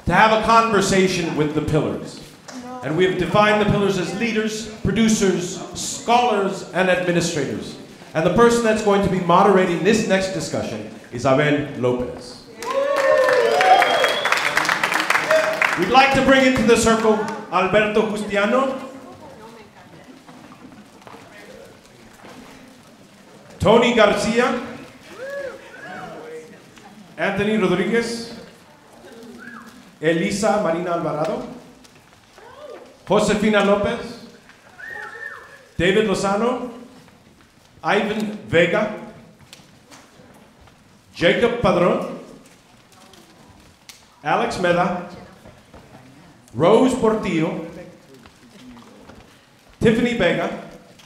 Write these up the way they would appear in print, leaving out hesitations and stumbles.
to have a conversation with the pillars. And we have defined the pillars as leaders, producers, scholars, and administrators. And the person that's going to be moderating this next discussion is Abel López. We'd like to bring into the circle Alberto Justiano, Tony Garcia, Anthony Rodriguez, Elisa Marina Alvarado, Josefina López, David Lozano, Ivan Vega, Jacob Padron, Alex Meda, Rose Portillo, Tiffany Vega,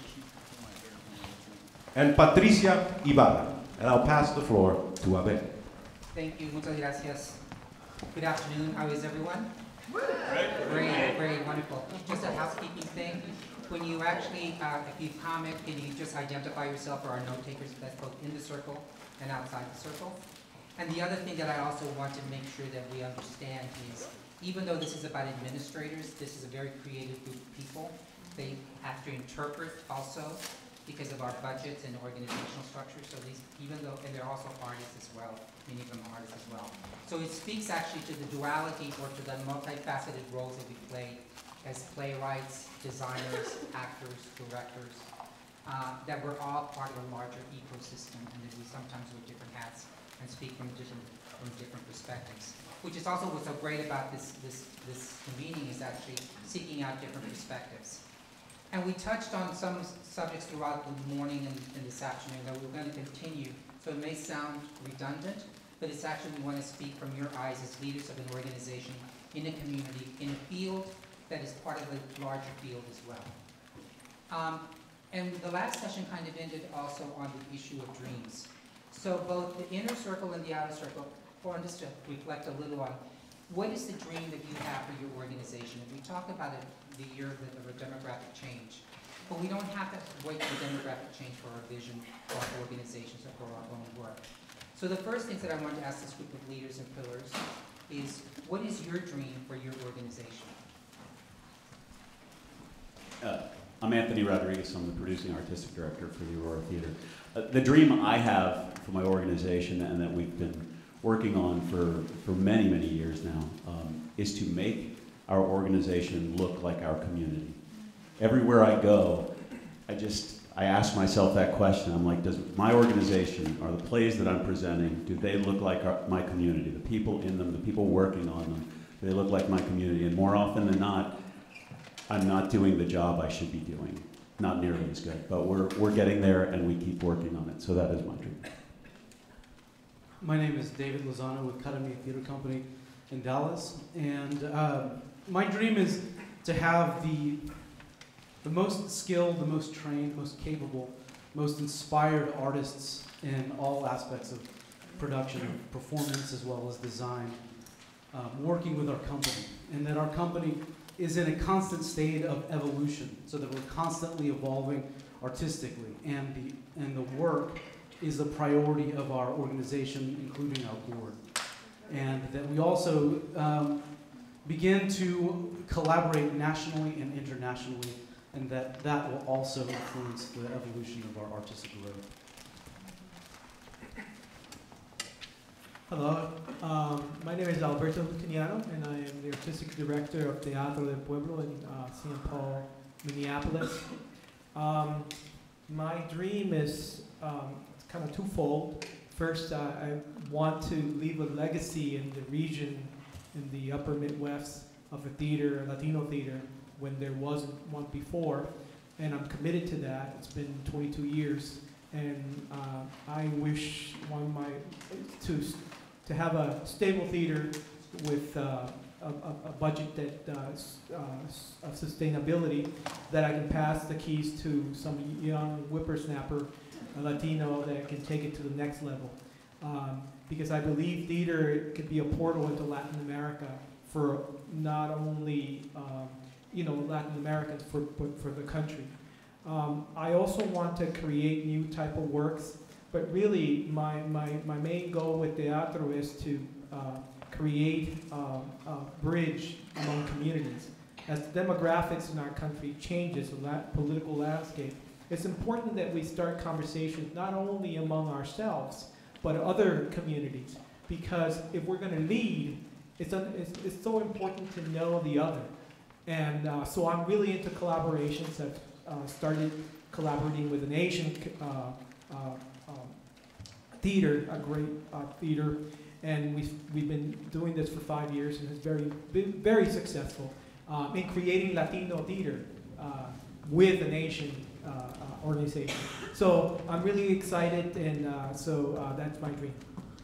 and Patricia Ibarra. And I'll pass the floor to Abel. Thank you, muchas gracias. Good afternoon, how is everyone? Great, wonderful. Just a housekeeping thing. When you actually, if you comment, can you just identify yourself for our note takers, that's both in the circle and outside the circle? And the other thing that I also want to make sure that we understand is, even though this is about administrators, this is a very creative group of people. They have to interpret also because of our budgets and organizational structure. So these, even though, and they're also artists as well, many of them are artists as well. So it speaks actually to the duality or to the multifaceted roles that we play as playwrights, designers, actors, directors, that we're all part of a larger ecosystem and that we sometimes wear different hats and speak from different perspectives. Which is also what's so great about this convening is actually seeking out different perspectives. And we touched on some subjects throughout the morning and this afternoon that we're going to continue. So it may sound redundant, but it's actually we want to speak from your eyes as leaders of an organization, in a community, in a field that is part of the larger field as well. And the last session kind of ended also on the issue of dreams. So both the inner circle and the outer circle, for us to reflect a little on what is the dream that you have for your organization. And we talk about it the year of a demographic change, but we don't have to wait for demographic change for our vision, for our organizations, or for our own work. So the first things that I want to ask this group of leaders and pillars is, what is your dream for your organization? I'm Anthony Rodriguez. I'm the producing artistic director for the Aurora Theater. The dream I have for my organization, and that we've been working on for many, many years now, is to make our organization look like our community. Everywhere I go, I ask myself that question. I'm like, does my organization, or the plays that I'm presenting, do they look like my community? The people in them, the people working on them, do they look like my community? And more often than not, I'm not doing the job I should be doing. Not nearly as good, but we're getting there and we keep working on it. So that is my dream. My name is David Lozano with Academy Theater Company in Dallas, and my dream is to have the most skilled, the most trained, most capable, most inspired artists in all aspects of production, performance, as well as design, working with our company, and that our company is in a constant state of evolution, so that we're constantly evolving artistically, and the work is a priority of our organization, including our board. And that we also begin to collaborate nationally and internationally, and that will also influence the evolution of our artistic growth. Hello, my name is Alberto Justiano, and I am the artistic director of Teatro del Pueblo in St. Paul, Minneapolis. My dream is kind of twofold. First, I want to leave a legacy in the region, in the upper Midwest, of a theater, a Latino theater, when there wasn't one before, and I'm committed to that. It's been 22 years, and I wish to have a stable theater with a budget that of sustainability, that I can pass the keys to some young whippersnapper, a Latino, that can take it to the next level. Because I believe theater could be a portal into Latin America for not only Latin Americans, but for the country. I also want to create new type of works, but really my main goal with teatro is to create a bridge among communities. As the demographics in our country changes, the political landscape, it's important that we start conversations not only among ourselves, but other communities. Because if we're going to lead, it's so important to know the other. And so I'm really into collaborations. I've started collaborating with an Asian theater, a great theater, and we've been doing this for 5 years, and it's been very successful in creating Latino theater with an Asian organization. So I'm really excited, and so that's my dream.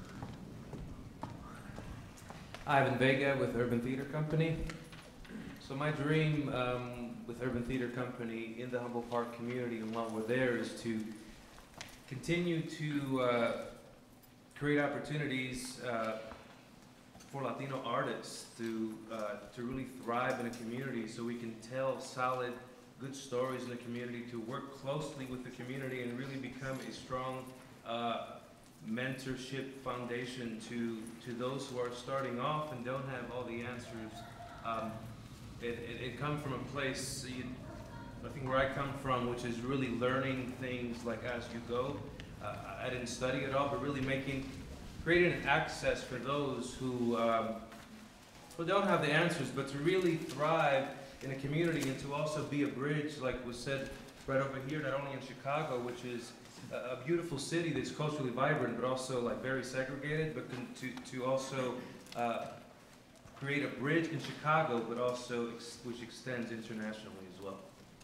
Ivan Vega with Urban Theater Company. So my dream with Urban Theater Company in the Humboldt Park community and while we're there is to continue to create opportunities for Latino artists to really thrive in a community, so we can tell solid, good stories in the community, to work closely with the community and really become a strong mentorship foundation to those who are starting off and don't have all the answers. It comes from a place, I think where I come from, which is really learning things like as you go. I didn't study at all, but really creating an access for those who don't have the answers, but to really thrive in a community and to also be a bridge, like was said right over here, not only in Chicago, which is a beautiful city that's culturally vibrant, but also like very segregated, but to also create a bridge in Chicago, but also which extends internationally as well.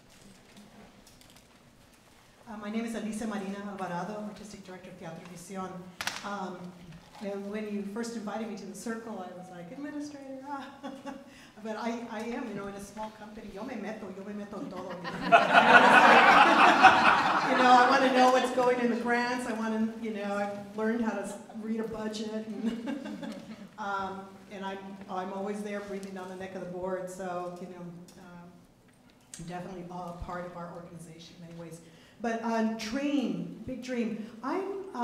My name is Alicia Marina Alvarado, Artistic Director of Teatro Visión. And when you first invited me to the circle, I was like, administrator, But I am, in a small company. Yo me meto en todo. I want to know what's going in the grants. I want to, I've learned how to read a budget. And I'm always there breathing down the neck of the board. So, I'm definitely a part of our organization in many ways. But dream, big dream. I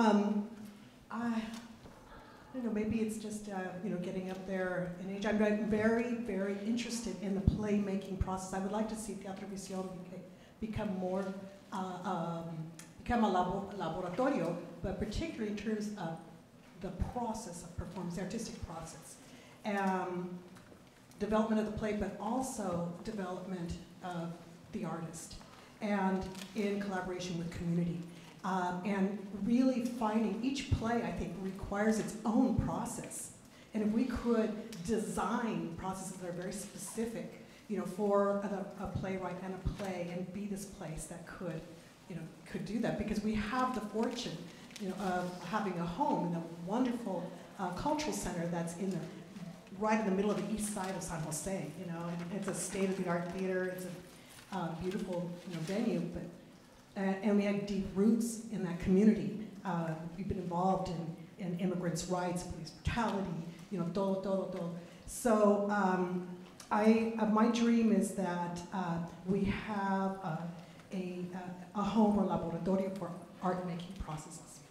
don't know, maybe it's just, getting up there in age. I'm very, very interested in the play-making process. I would like to see Teatro Visión become more, become a laboratorio, but particularly in terms of the process of performance, the artistic process. Development of the play, but also development of the artist, and in collaboration with community. And really finding each play, I think, requires its own process. And if we could design processes that are very specific, for a playwright and a play, and be this place that could do that, because we have the fortune, of having a home in a wonderful cultural center that's right in the middle of the east side of San Jose. And it's a state-of-the-art theater. It's a beautiful, venue, but. And we have deep roots in that community. We've been involved in immigrants' rights, police brutality, todo. So my dream is that we have a home or laboratorio for art-making processes.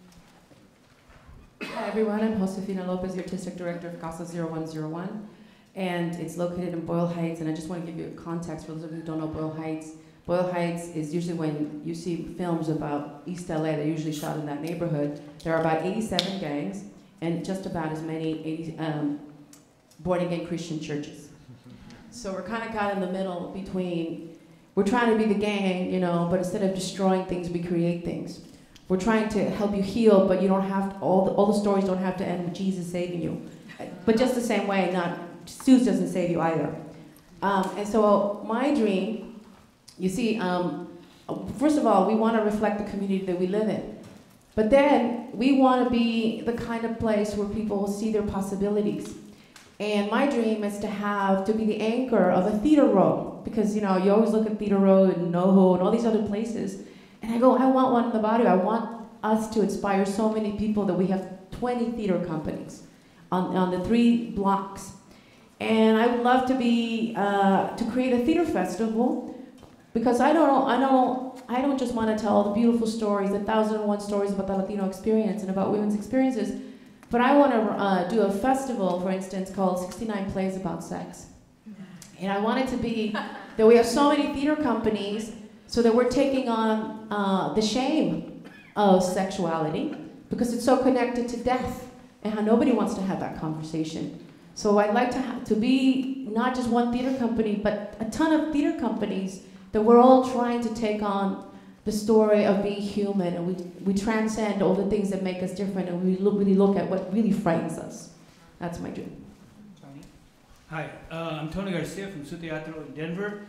Hi everyone, I'm Josefina López, the Artistic Director of Casa 0101. And it's located in Boyle Heights, and I just want to give you a context for those of you who don't know Boyle Heights. Boyle Heights is usually, when you see films about East LA, they're usually shot in that neighborhood. There are about 87 gangs and just about as many born-again Christian churches. So we're kind of caught in the middle between, we're trying to be the gang, but instead of destroying things, we create things. We're trying to help you heal, but you don't have to, all the stories don't have to end with Jesus saving you. But just the same way, Zeus doesn't save you either. And so my dream, you see, first of all, we want to reflect the community that we live in. But then we want to be the kind of place where people will see their possibilities. And my dream is to be the anchor of a theater row. Because, you always look at Theater Row and NoHo and all these other places. And I go, I want one in the body. I want us to inspire so many people that we have 20 theater companies on the 3 blocks. And I would love to create a theater festival. Because I don't just want to tell the beautiful stories, the 1,001 stories about the Latino experience and about women's experiences, But I want to do a festival, for instance, called 69 Plays About Sex. And I want it to be that we have so many theater companies so that we're taking on the shame of sexuality because it's so connected to death and how nobody wants to have that conversation. So I'd like to be not just one theater company, but a ton of theater companies that we're all trying to take on the story of being human, and we transcend all the things that make us different, and we really look at what really frightens us. That's my dream. Tony? Hi, I'm Tony Garcia from Su Teatro in Denver.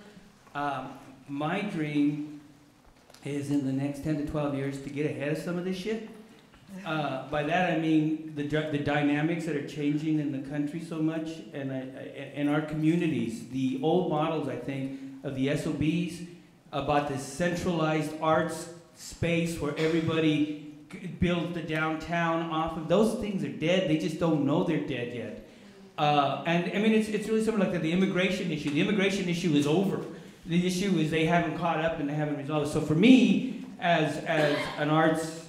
My dream is in the next 10 to 12 years to get ahead of some of this shit. By that I mean the dynamics that are changing in the country so much, and in our communities. The old models, I think, of the SOBs, about this centralized arts space where everybody builds the downtown off of. Those things are dead. They just don't know they're dead yet. And I mean, it's really something like the immigration issue. The immigration issue is over. The issue is they haven't caught up and they haven't resolved. So for me, as an arts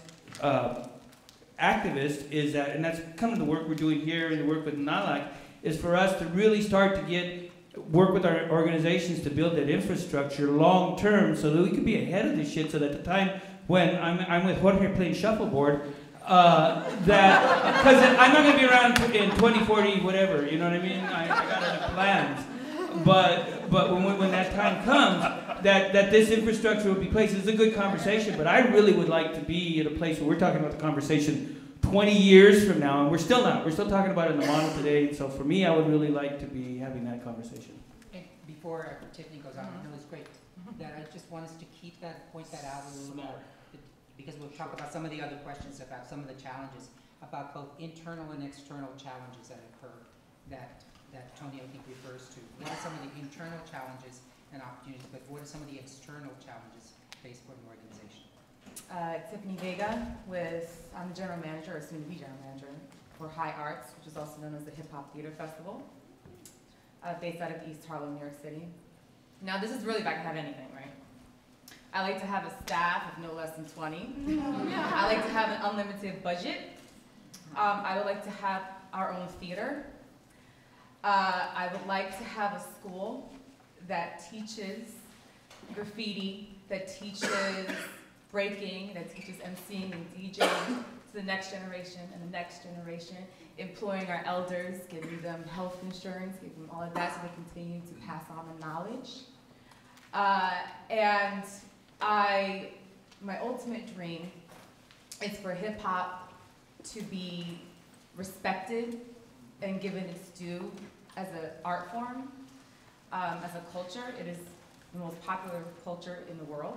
activist, is that, and that's kind of the work we're doing here and the work with NALAC, is for us to really start to work with our organizations to build that infrastructure long term so that we could be ahead of this shit, so that the time when I'm with Jorge playing shuffleboard, that, because I'm not going to be around in 2040, whatever, you know what I mean? I got other plans. But when that time comes, that this infrastructure will be placed. It's a good conversation, but I really would like to be at a place where we're talking about the conversation 20 years from now, and we're still not. We're still talking about it in the model today. So for me, I would really like to be having that conversation. And before Tiffany goes on, I know it's great that I just want us to point that out a little more, because we'll talk about some of the other questions about some of the challenges, about both internal and external challenges that occur that Tony, I think, refers to. What are some of the internal challenges and opportunities, but what are some of the external challenges faced for an organization? Tiffany Vega I'm the general manager, or soon to be general manager, for High Arts, which is also known as the Hip Hop Theater Festival, based out of East Harlem, New York City. Now, this is really if I can have anything, right? I like to have a staff of no less than 20. I like to have an unlimited budget. I would like to have our own theater. I would like to have a school that teaches graffiti, that teaches breaking, that teaches emceeing and DJing to the next generation and the next generation, employing our elders, giving them health insurance, giving them all of that so they continue to pass on the knowledge. And my ultimate dream is for hip hop to be respected and given its due as an art form, as a culture. It is the most popular culture in the world.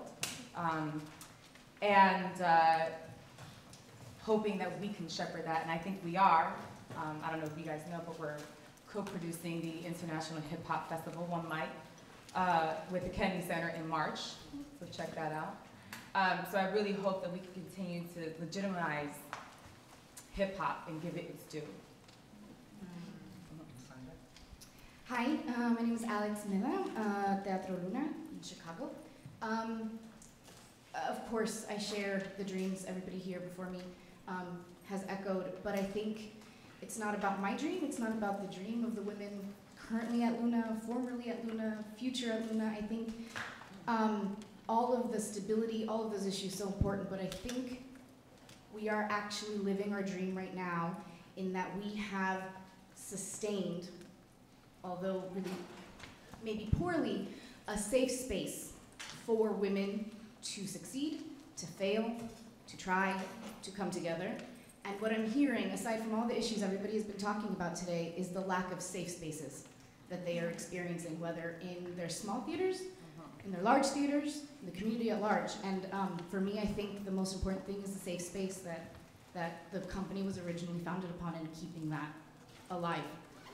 Hoping that we can shepherd that, and I think we are. I don't know if you guys know, but we're co-producing the International Hip Hop Festival, One Mic, with the Kennedy Center in March, so check that out. So I really hope that we can continue to legitimize hip hop and give it its due. Hi, my name is Alex Miller, Teatro Luna in Chicago. Of course, I share the dreams everybody here before me has echoed, but I think it's not about my dream, it's not about the dream of the women currently at Luna, formerly at Luna, future at Luna. I think all of the stability, all of those issues so important, but I think we are actually living our dream right now in that we have sustained, although really maybe poorly, a safe space for women to succeed, to fail, to try, to come together. And what I'm hearing, aside from all the issues everybody has been talking about today, is the lack of safe spaces that they are experiencing, whether in their small theaters, in their large theaters, in the community at large. And for me, I think the most important thing is the safe space that the company was originally founded upon, and keeping that alive.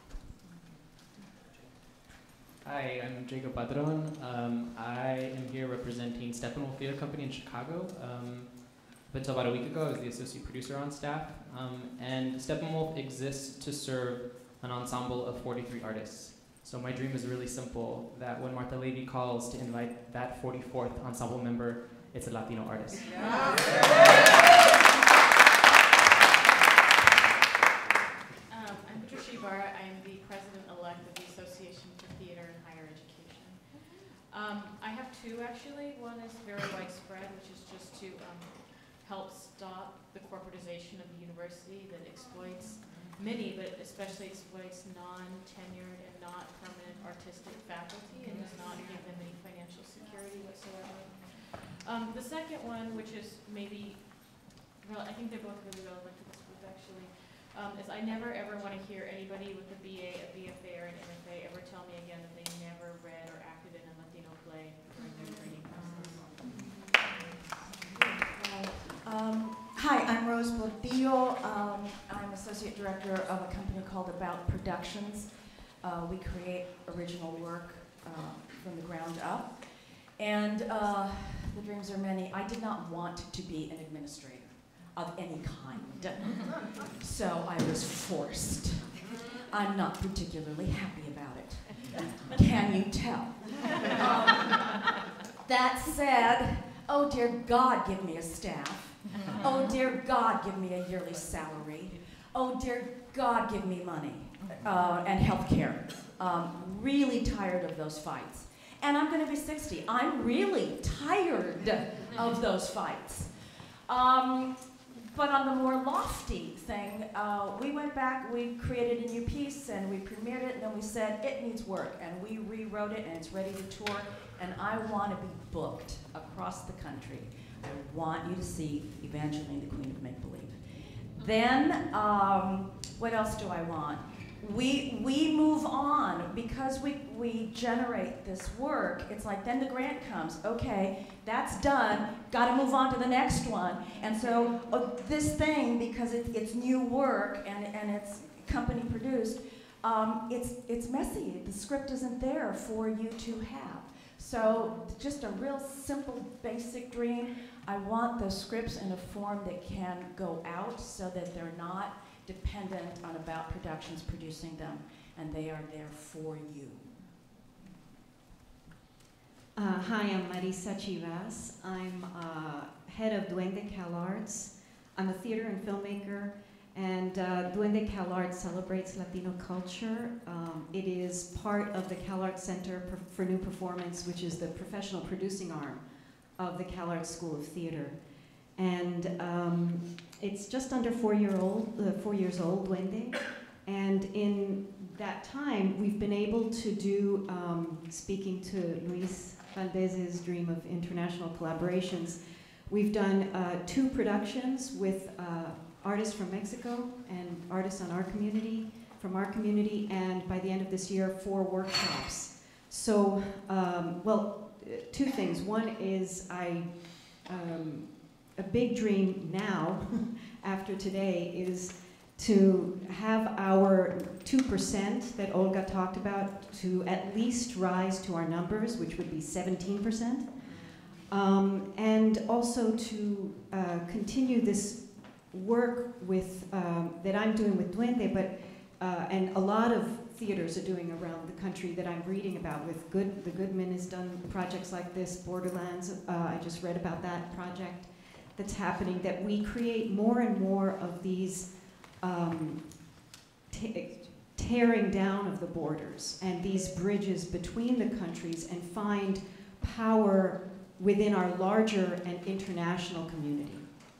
Hi, I'm Jacob Padron. I am here representing Steppenwolf Theater Company in Chicago. Up until about a week ago, I was the associate producer on staff. And Steppenwolf exists to serve an ensemble of 43 artists. So my dream is really simple, that when Martha Levy calls to invite that 44th ensemble member, it's a Latino artist. I have two actually. One is very widespread, which is just to help stop the corporatization of the university that exploits many, but especially exploits non-tenured and not permanent artistic faculty and does not give them any financial security whatsoever. The second one, which is maybe, well, I think they're both really relevant to this group actually, is I never ever want to hear anybody with a BA, a BFA, or an MFA ever tell me again that they never read or acted in a Latino play during their training process. Hi, I'm Rose Portillo. I'm Associate Director of a company called About Productions. We create original work from the ground up. And the dreams are many. I did not want to be an administrator of any kind. So I was forced. I'm not particularly happy about it. Can you tell? That said, oh dear God, give me a staff. Oh dear God, give me a yearly salary. Oh dear God, give me money and health care. Really tired of those fights. And I'm going to be 60. I'm really tired of those fights. But on the more lofty thing, we went back, we created a new piece, and we premiered it, and then we said, it needs work. And we rewrote it, and it's ready to tour. And I want to be booked across the country. I want you to see Evangeline, the Queen of Make-Believe. Then, what else do I want? We move on because we generate this work. It's like then the grant comes. Okay, that's done. Got to move on to the next one. And so this thing, because it's new work and it's company produced, it's messy. The script isn't there for you to have. So just a real simple, basic dream. I want those scripts in a form that can go out so that they're not dependent on About Productions producing them, and they are there for you. Hi, I'm Marisa Chivas. I'm head of Duende CalArts. I'm a theater and filmmaker, and Duende CalArts celebrates Latino culture. It is part of the CalArts Center for New Performance, which is the professional producing arm of the CalArts School of Theater. And it's just under 4 years old, Duende. And in that time, we've been able to do, speaking to Luis Valdez's dream of international collaborations, we've done 2 productions with artists from Mexico and artists on our community, from our community, and by the end of this year, 4 workshops. So, well, 2 things. One is a big dream now, after today, is to have our 2% that Olga talked about to at least rise to our numbers, which would be 17%. And also to continue this work with, that I'm doing with Duende, but, and a lot of theaters are doing around the country that I'm reading about with the Goodman has done projects like this, Borderlands, I just read about that project that's happening, that we create more and more of these tearing down of the borders and these bridges between the countries and find power within our larger and international community.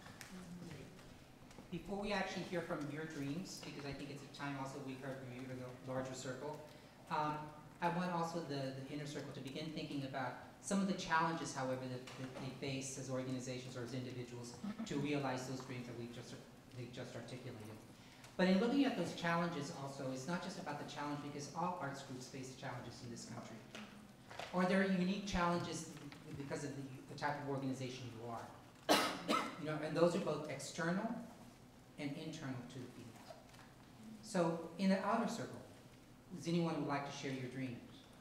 Before we actually hear from your dreams, because I think it's a time also we heard from you in the larger circle, I want also the inner circle to begin thinking about some of the challenges, however, that they face as organizations or as individuals to realize those dreams that we've just articulated. But in looking at those challenges also, it's not just about the challenge, because all arts groups face challenges in this country. Or there are unique challenges because of the type of organization you are. You know, and those are both external and internal to the field. So in the outer circle, does anyone would like to share your dreams?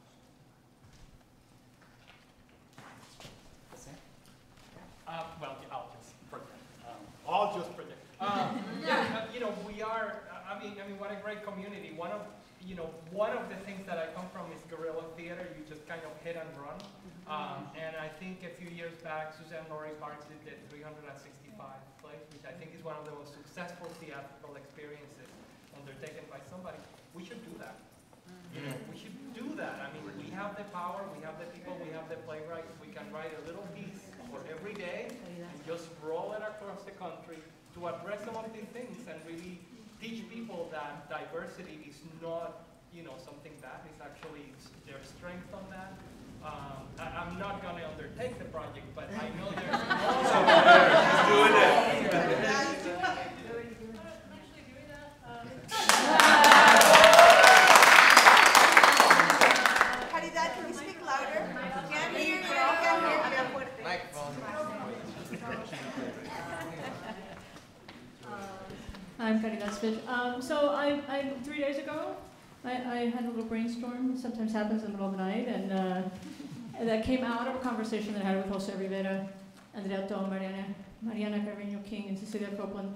Well, I'll just predict. Yeah, you know, we are. I mean, what a great community. One of the things that I come from is guerrilla theater. You just kind of hit and run. And I think a few years back, Suzanne Laurie Parks did the 365 play, which I think is one of the most successful theatrical experiences undertaken by somebody. We should do that. You know, we should do that. I mean, we have the power, we have the people, we have have the playwright, we can write a little piece for every day and just roll it across the country to address some of these things and really teach people that diversity is not, you know, something bad. It's actually their strength on that. I'm not going to undertake the project, but I know there's She's doing it. Caridad, can you speak louder? Can't hear you. Can't hear you. Microphone. I'm Caridad Spitch. So I 3 days ago, I had a little brainstorm. Sometimes happens in the middle of the night, and that came out of a conversation that I had with Jose Rivera, Andrea Tom, Mariana Carreño King, and Cecilia Copeland,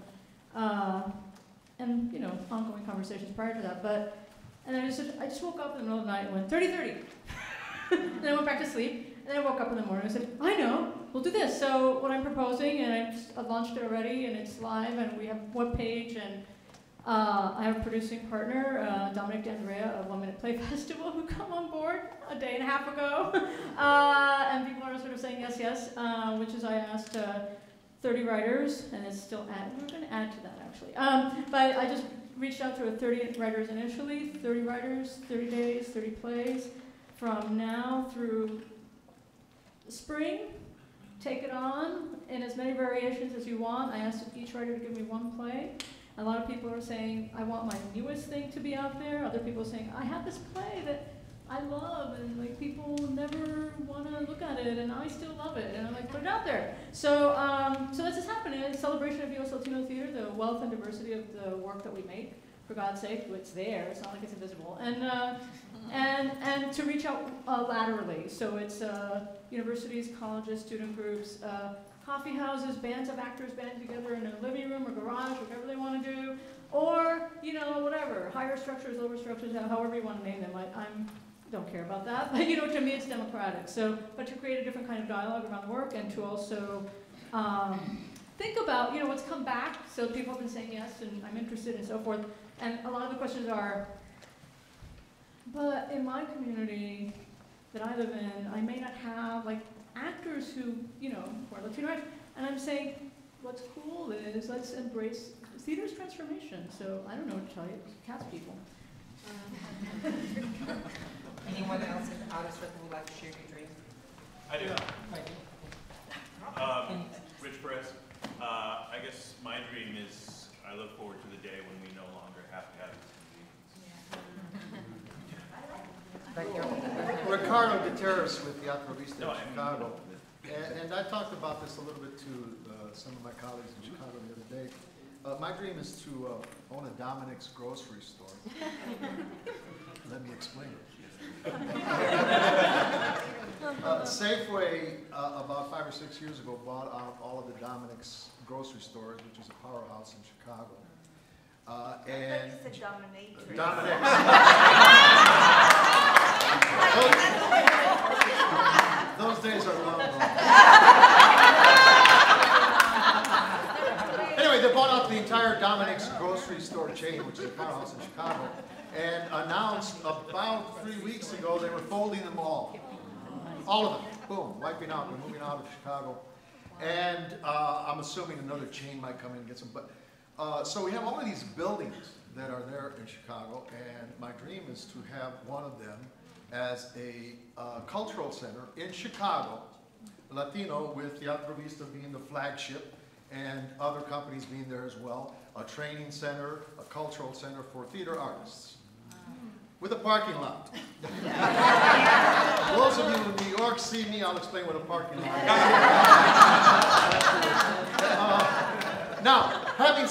and you know, ongoing conversations prior to that. And I just woke up in the middle of the night and went 30-30. Then I went back to sleep, and then I woke up in the morning and I said, I know, we'll do this. So what I'm proposing, and I've launched it already, and it's live, and we have a webpage, and I have a producing partner, Dominic D'Andrea of 1 Minute Play Festival, who come on board a day and a half ago. And people are sort of saying yes, yes, which is I asked 30 writers, and it's still we're going to add to that actually. But I just reached out to 30 writers initially, 30 writers, 30 days, 30 plays, from now through spring. Take it on in as many variations as you want. I asked each writer to give me one play. A lot of people are saying, I want my newest thing to be out there. Other people are saying, I have this play that I love, and like people never want to look at it, and I still love it, and I'm like, put it out there. So, so that's just happening. It's a celebration of U.S. Latino theater, the wealth and diversity of the work that we make. For God's sake, it's there. It's not like it's invisible. And to reach out laterally. So it's universities, colleges, student groups, coffee houses, bands of actors band together in a living room or garage, whatever they want to do, or, you know, whatever, higher structures, lower structures, however you want to name them. I don't care about that, but, you know, to me it's democratic. So, but to create a different kind of dialogue around the work, and to also think about, you know, what's come back. So people have been saying yes, and I'm interested, and so forth. And a lot of the questions are, but in my community that I live in, I may not have, like, actors who, you know, who are Latino actors, and I'm saying, what's cool is let's embrace theater's transformation. So I don't know what to tell you, cast people. Anyone else in the outer circle would like to share your dream? I do. Right. Rich Perez. I guess my dream is I look forward to the day when we no longer have to have these meetings. Ricardo Gutierrez with Teatro Vista in Chicago. And I talked about this a little bit to some of my colleagues in Chicago the other day. My dream is to own a Dominic's grocery store. Let me explain it. Safeway, about 5 or 6 years ago, bought out all of the Dominic's grocery stores, which is a powerhouse in Chicago. And I thought you said dominatrix. Dominic's. Those days are long gone. Anyway, they bought out the entire Dominic's grocery store chain, which is a powerhouse in Chicago, and announced about 3 weeks ago they were folding them all. All of them. Boom, wiping out. We're moving out of Chicago. And I'm assuming another chain might come in and get some. But so we have all of these buildings that are there in Chicago, and my dream is to have one of them as a cultural center in Chicago, Latino, with Teatro Vista being the flagship and other companies being there as well, a training center, a cultural center for theater artists, with a parking lot. Those of you in New York see me, I'll explain what a parking lot is. Now, having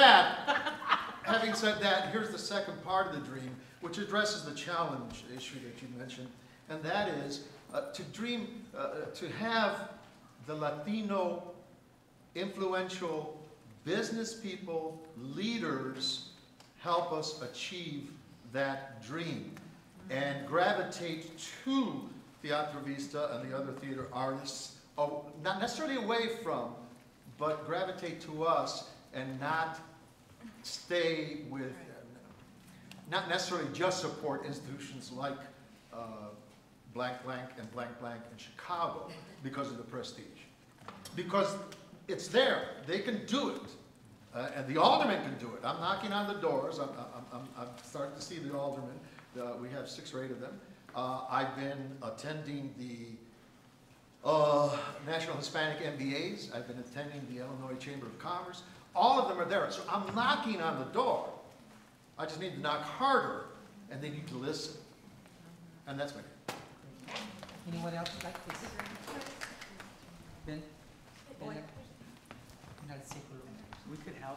said that, here's the second part of the dream, which addresses the challenge issue that you mentioned, and that is to have the Latino influential business people, leaders, help us achieve that dream and gravitate to Teatro Vista and the other theater artists, not necessarily away from, but gravitate to us and not stay with, not necessarily just support institutions like blank blank and blank blank in Chicago because of the prestige. Because it's there, they can do it. And the aldermen can do it. I'm knocking on the doors. I'm starting to see the aldermen. We have 6 or 8 of them. I've been attending the National Hispanic MBAs. I've been attending the Illinois Chamber of Commerce. All of them are there. So I'm knocking on the door. I just need to knock harder, and they need to listen. And that's my name. Anyone else like this? Ben? We could help.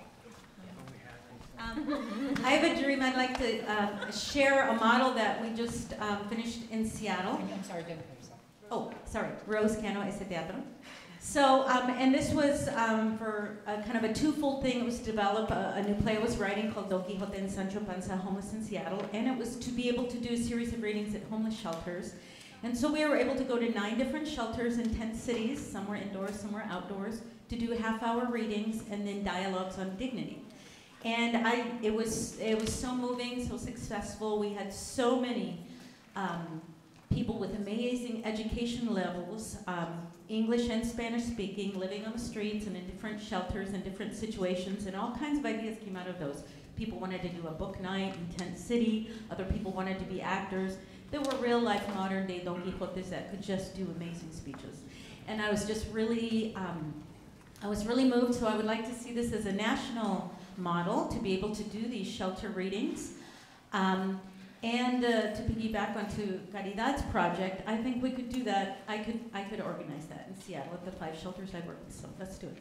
I have a dream. I'd like to share a model that we just finished in Seattle. I'm sorry, identify yourself. Oh, sorry. Rose Cano, Ese Teatro. So, and this was for kind of a twofold thing. It was to develop a new play I was writing called Don Quixote and Sancho Panza, Homeless in Seattle. And it was to be able to do a series of readings at homeless shelters. And so we were able to go to 9 different shelters in 10 cities. Some were indoors, some were outdoors, to do half-hour readings and then dialogues on dignity. And it was so moving, so successful. We had so many people with amazing education levels, English and Spanish speaking, living on the streets and in different shelters and different situations, and all kinds of ideas came out of those. People wanted to do a book night in Tent City. Other people wanted to be actors. There were real-life, modern-day Don Quixotes that could just do amazing speeches. And I was just really, moved, so I would like to see this as a national model to be able to do these shelter readings. And to piggyback onto Caridad's project, I think we could do that. I could organize that in Seattle with the 5 shelters I work with, so let's do it.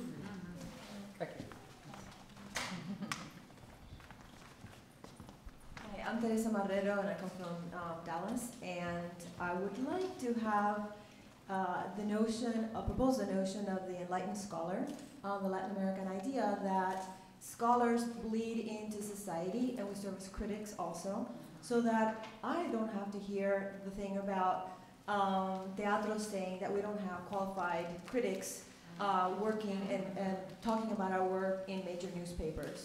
Hi, I'm Teresa Marrero and I come from Dallas, and I would like to have propose the notion of the enlightened scholar, the Latin American idea that scholars bleed into society and we serve as critics also, so that I don't have to hear the thing about teatro saying that we don't have qualified critics working and talking about our work in major newspapers.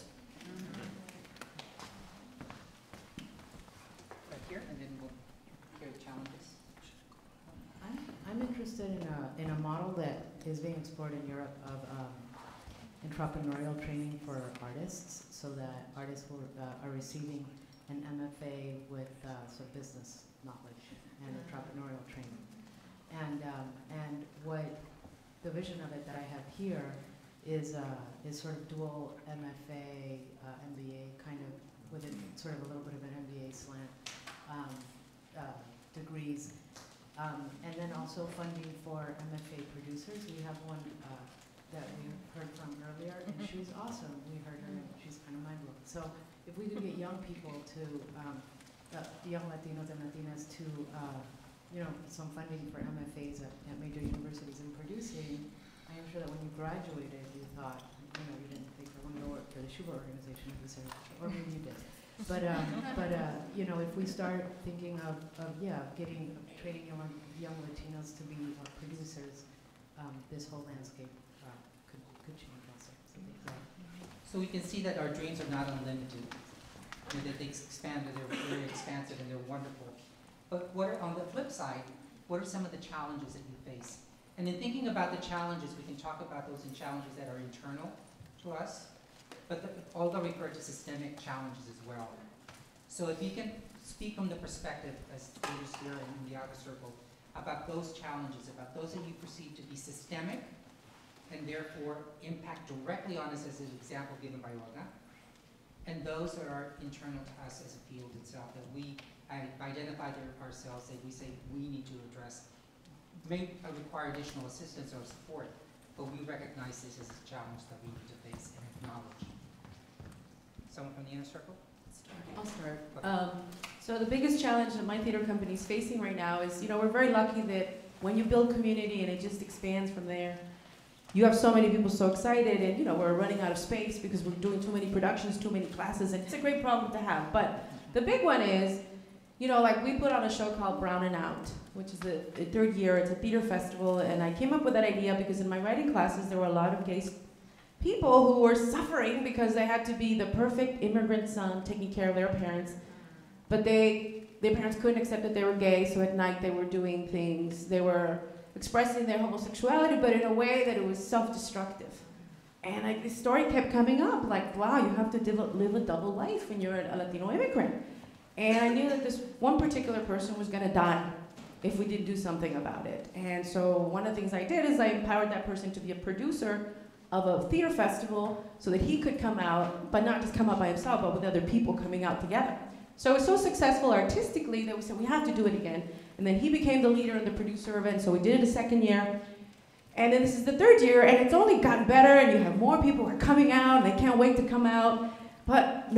Right here, and then we'll hear the challenges. I'm interested in a model that is being explored in Europe of entrepreneurial training for artists, so that artists are receiving an MFA with some business knowledge and entrepreneurial training. And what the vision of it that I have here is sort of dual MFA, MBA, kind of with sort of a little bit of an MBA slant degrees. And then also funding for MFA producers. We have one that we heard from earlier, and she's awesome. We heard her, and she's kind of mind-blowing. So if we could get young people to, young Latinos and Latinas to, some funding for MFAs at major universities in producing, I am sure that when you graduated, you thought, you didn't think I want to go work for the Schubert organization necessarily, or maybe you did. But if we start thinking of training young Latinos to be producers, this whole landscape could change also. So we can see that our dreams are not unlimited. That they expanded, they're very expansive, and they're wonderful. But on the flip side, what are some of the challenges that you face? And in thinking about the challenges, we can talk about those challenges that are internal to us, but also refer to systemic challenges as well. So if you can speak from the perspective, as leaders here in the outer circle, about those challenges, about those that you perceive to be systemic, and therefore impact directly on us, as an example given by Olga, and those that are internal to us as a field itself, that we identify ourselves, that we say we need to address, may require additional assistance or support, but we recognize this as a challenge that we need to face and acknowledge. Someone from the inner circle? I'll start. So the biggest challenge that my theater company is facing right now is, we're very lucky that when you build community and it just expands from there, you have so many people so excited, and we're running out of space because we're doing too many productions, too many classes, and it's a great problem to have. But the big one is, like we put on a show called Brown and Out, which is the 3rd year. It's a theater festival, and I came up with that idea because in my writing classes there were a lot of gay people who were suffering because they had to be the perfect immigrant son taking care of their parents, but they their parents couldn't accept that they were gay, so at night they were doing things, they were expressing their homosexuality, but in a way that it was self-destructive. And this story kept coming up, like, wow, you have to live a double life when you're a Latino immigrant. And I knew that this one particular person was gonna die if we didn't do something about it. And so one of the things I did is I empowered that person to be a producer of a theater festival so that he could come out, but not just come out by himself, but with other people coming out together. So it was so successful artistically that we said, we have to do it again. And then he became the leader and the producer of it, and so we did it a second year. And then this is the third year, and it's only gotten better, and you have more people who are coming out, and they can't wait to come out. But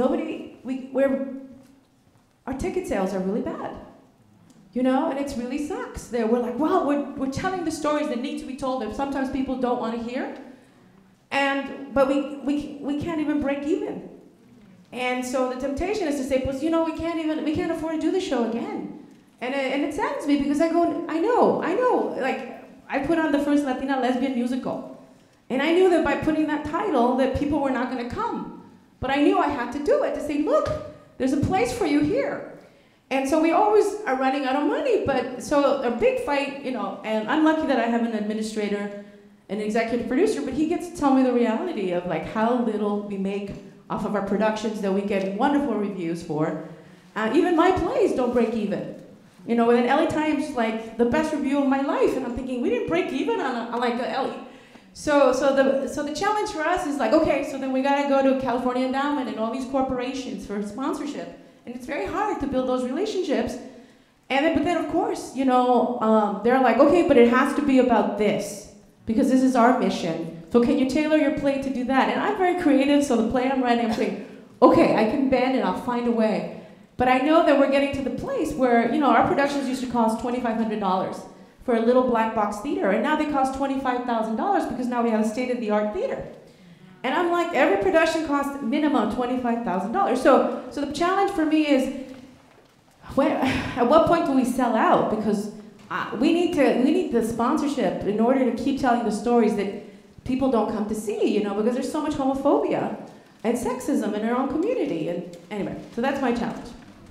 our ticket sales are really bad. You know, and it really sucks. We're like, wow, we're telling the stories that need to be told that sometimes people don't want to hear. But we can't even break even. And so the temptation is to say, well, you know, we can't afford to do the show again. And it saddens me because I go, I know, like, I put on the first Latina lesbian musical. And I knew that by putting that title that people were not gonna come. But I knew I had to do it to say, look, there's a place for you here. And so we always are running out of money, but so a big fight, you know, and I'm lucky that I have an administrator, an executive producer, but he gets to tell me the reality of like how little we make off of our productions that we get wonderful reviews for. Even my plays don't break even. You know, in LA Times, like the best review of my life, and I'm thinking we didn't break even on like a LA. So the challenge for us is like, okay, so then we gotta go to California Endowment and all these corporations for sponsorship, and it's very hard to build those relationships. But then of course, you know, they're like, okay, but it has to be about this because this is our mission. So can you tailor your play to do that? And I'm very creative, so the play I'm writing, I'm saying, okay, I can bend and I'll find a way. But I know that we're getting to the place where, you know, our productions used to cost $2,500 for a little black box theater, and now they cost $25,000 because now we have a state-of-the-art theater. And I'm like, every production costs minimum $25,000. So the challenge for me is, at what point do we sell out? Because we need the sponsorship in order to keep telling the stories that people don't come to see, you know, because there's so much homophobia and sexism in our own community. And anyway, so that's my challenge.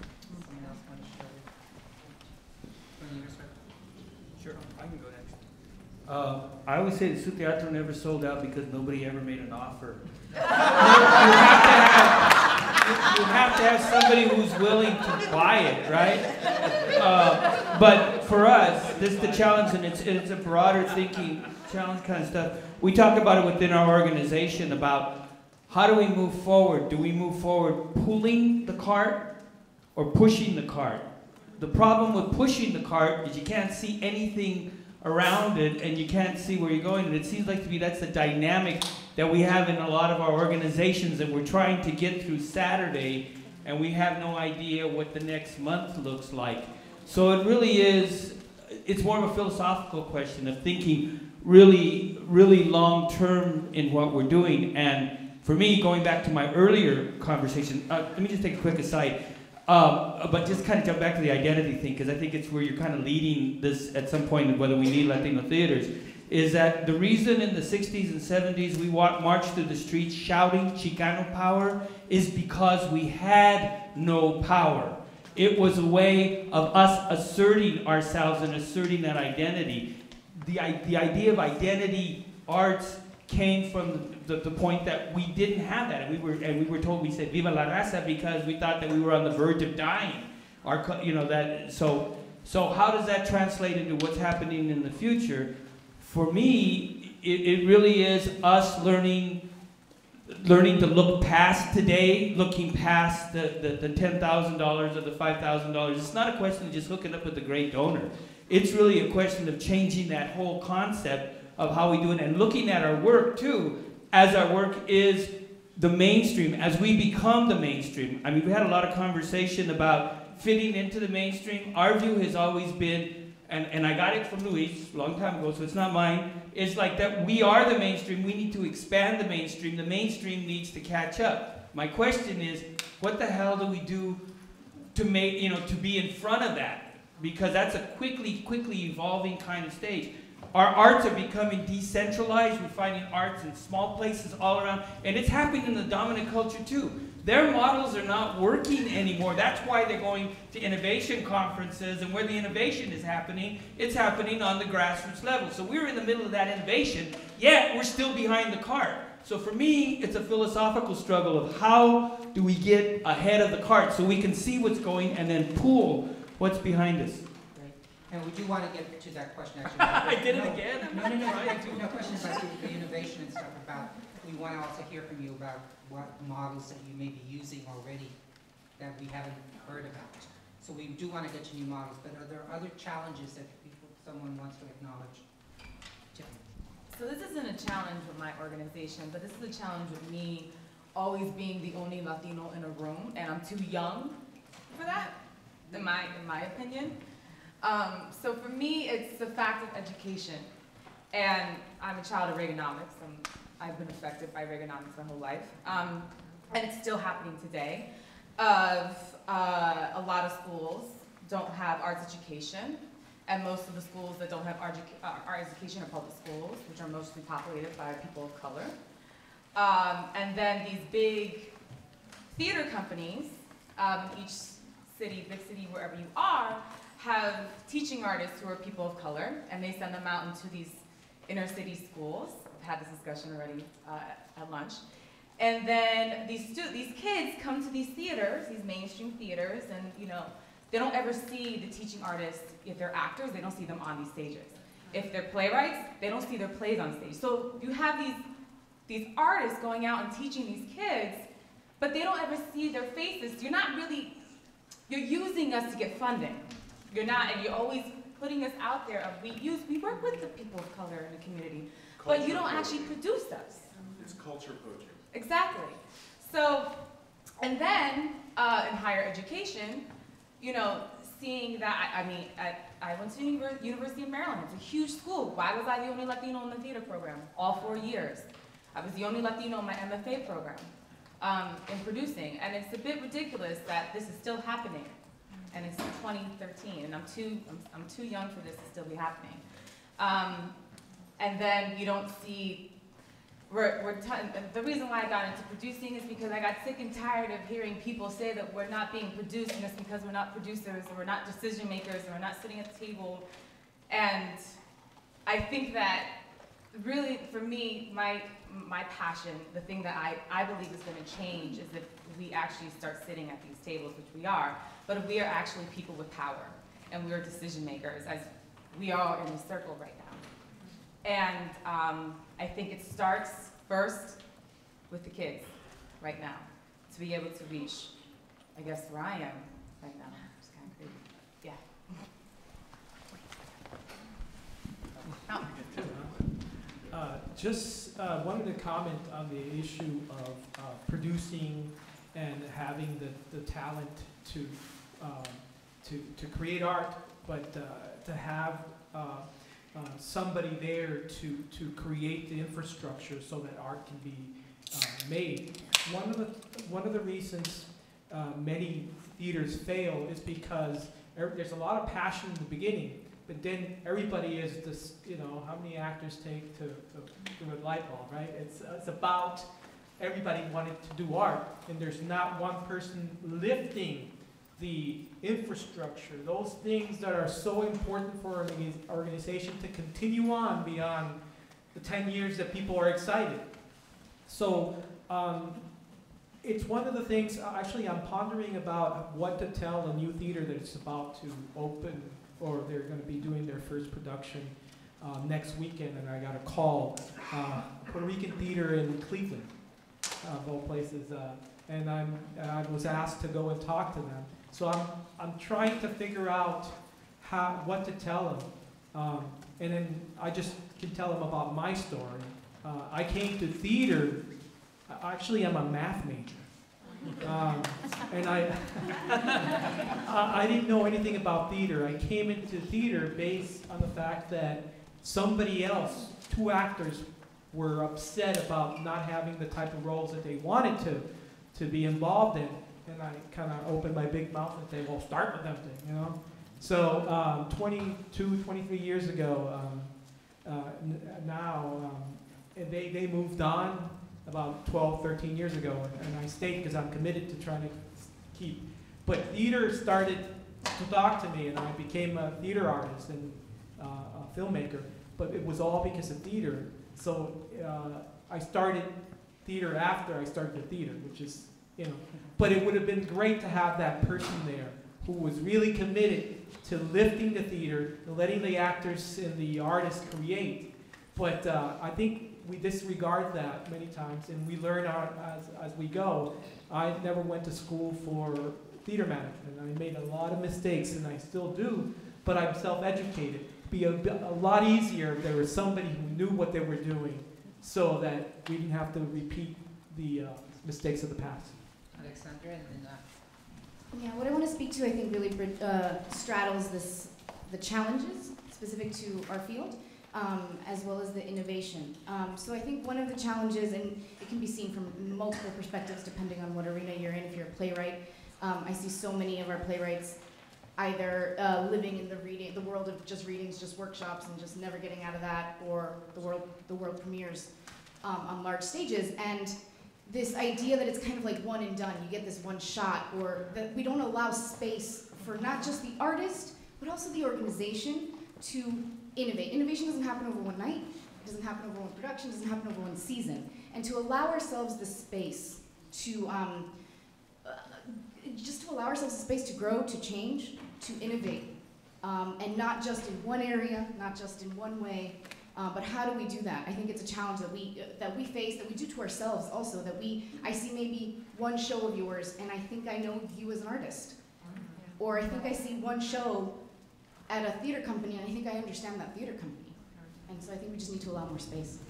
Sure, I can go next. I always say the Su Teatro never sold out because nobody ever made an offer. You have to have somebody who's willing to buy it, right? But for us, this is the challenge, and it's a broader thinking challenge kind of stuff. We talk about it within our organization about how do we move forward? Do we move forward pulling the cart or pushing the cart? The problem with pushing the cart is you can't see anything around it and you can't see where you're going. And it seems like to me that's the dynamic that we have in a lot of our organizations that we're trying to get through Saturday, and we have no idea what the next month looks like. So it really is, it's more of a philosophical question of thinking really, really long term in what we're doing. And for me, going back to my earlier conversation, let me just take a quick aside, but just kind of jump back to the identity thing, because I think it's where you're kind of leading this at some point, whether we need Latino theaters, is that the reason in the 60s and 70s we marched through the streets shouting Chicano power is because we had no power. It was a way of us asserting ourselves and asserting that identity. The idea of identity arts came from the point that we didn't have that, and we were told, we said "Viva la raza" because we thought that we were on the verge of dying. So how does that translate into what's happening in the future? For me, it really is us learning to look past today, looking past the $10,000 or the $5,000. It's not a question of just hooking up with a great donor. It's really a question of changing that whole concept of how we do it and looking at our work too, as our work is the mainstream, as we become the mainstream. I mean, we had a lot of conversation about fitting into the mainstream. Our view has always been, and I got it from Luis a long time ago, so it's not mine, it's like that we are the mainstream, we need to expand the mainstream needs to catch up. My question is, what the hell do we do to make, to be in front of that? Because that's a quickly evolving kind of stage. Our arts are becoming decentralized. We're finding arts in small places all around, and it's happening in the dominant culture too. Their models are not working anymore. That's why they're going to innovation conferences, and where the innovation is happening, it's happening on the grassroots level. So we're in the middle of that innovation, yet we're still behind the cart. So for me, it's a philosophical struggle of how do we get ahead of the cart so we can see what's going and then pull what's behind us. Great. And we do want to get to that question actually. I did it again? No, no question about the innovation and stuff about, we want to also hear from you about what models that you may be using already that we haven't heard about. So we do want to get to new models, but are there other challenges that someone wants to acknowledge? So this isn't a challenge with my organization, but this is a challenge with me always being the only Latino in a room, and I'm too young for that, in my opinion. So for me, it's the fact of education. And I'm a child of Reaganomics. I've been affected by Reaganomics my whole life. And it's still happening today. A lot of schools don't have arts education. And most of the schools that don't have art education are public schools, which are mostly populated by people of color. And then these big theater companies, each city, big city, wherever you are, have teaching artists who are people of color, and they send them out into these inner city schools. I've had this discussion already at lunch. And then these kids come to these theaters, these mainstream theaters, and they don't ever see the teaching artists. If they're actors, they don't see them on these stages. If they're playwrights, they don't see their plays on stage. So you have these artists going out and teaching these kids, but they don't ever see their faces. You're using us to get funding. You're not, and you're always putting us out there. We work with the people of color in the community, but you don't actually produce us. It's culture poaching. Exactly. So, and then in higher education, seeing that, I went to University of Maryland. It's a huge school. Why was I the only Latino in the theater program? All 4 years. I was the only Latino in my MFA program in producing. And it's a bit ridiculous that this is still happening. And it's 2013, and I'm too young for this to still be happening. And then you don't see, the reason why I got into producing is because I got sick and tired of hearing people say that we're not being produced, and it's because we're not producers, or we're not decision makers, or we're not sitting at the table. And I think that really, for me, my passion, the thing that I believe is going to change is if we actually start sitting at these tables, which we are, but if we are actually people with power, and we are decision makers, as we are in a circle right now. And I think it starts first with the kids right now, to be able to reach, I guess, where I am right now. It's kind of crazy. Yeah. Just wanted to comment on the issue of producing and having the talent to create art, but to have somebody there to create the infrastructure so that art can be made. One of the reasons many theaters fail is because there's a lot of passion in the beginning, but then everybody is this, how many actors take to do a light bulb, right? It's about everybody wanting to do art, and there's not one person lifting the infrastructure, those things that are so important for an organization to continue on beyond the 10 years that people are excited. So it's one of the things, actually I'm pondering about what to tell a new theater that it's about to open, or they're going to be doing their first production next weekend, and I got a call, Puerto Rican theater in Cleveland, of all places, and I was asked to go and talk to them. So I'm trying to figure out what to tell them, and then I just can tell them about my story. I came to theater. Actually, I'm a math major, and I didn't know anything about theater. I came into theater based on the fact that somebody else, 2 actors, were upset about not having the type of roles that they wanted to be involved in. And I kind of opened my big mouth and said, well, start with them, So 22, 23 years ago, now, they moved on. about 12, 13 years ago, and I stayed because I'm committed to trying to keep. But theater started to talk to me, and I became a theater artist and a filmmaker, but it was all because of theater. So I started theater after I started the theater, which is, you know, but it would have been great to have that person there who was really committed to lifting the theater, and letting the actors and the artists create. But I think we disregard that many times, and we learn as we go. I never went to school for theater management. I made a lot of mistakes, and I still do, but I'm self-educated. It'd be a lot easier if there was somebody who knew what they were doing, so that we didn't have to repeat the mistakes of the past. Alexandra, and then Yeah, what I want to speak to, I think, really straddles the challenges specific to our field, as well as the innovation. So I think one of the challenges, and it can be seen from multiple perspectives depending on what arena you're in. If you're a playwright, I see so many of our playwrights either living in the world of just readings, just workshops, and just never getting out of that, or the world premieres on large stages. And this idea that it's kind of like one and done, you get this one shot, or that we don't allow space for not just the artist, but also the organization to innovate. Innovation doesn't happen over one night, it doesn't happen over one production, it doesn't happen over one season. And to allow ourselves the space to, just to allow ourselves the space to grow, to change, to innovate. And not just in one area, not just in one way, but how do we do that? I think it's a challenge that we face, that we do to ourselves also, that I see maybe one show of yours, and I think I know you as an artist. Or I think I see one show at a theater company, and I think I understand that theater company. And so I think we just need to allow more space.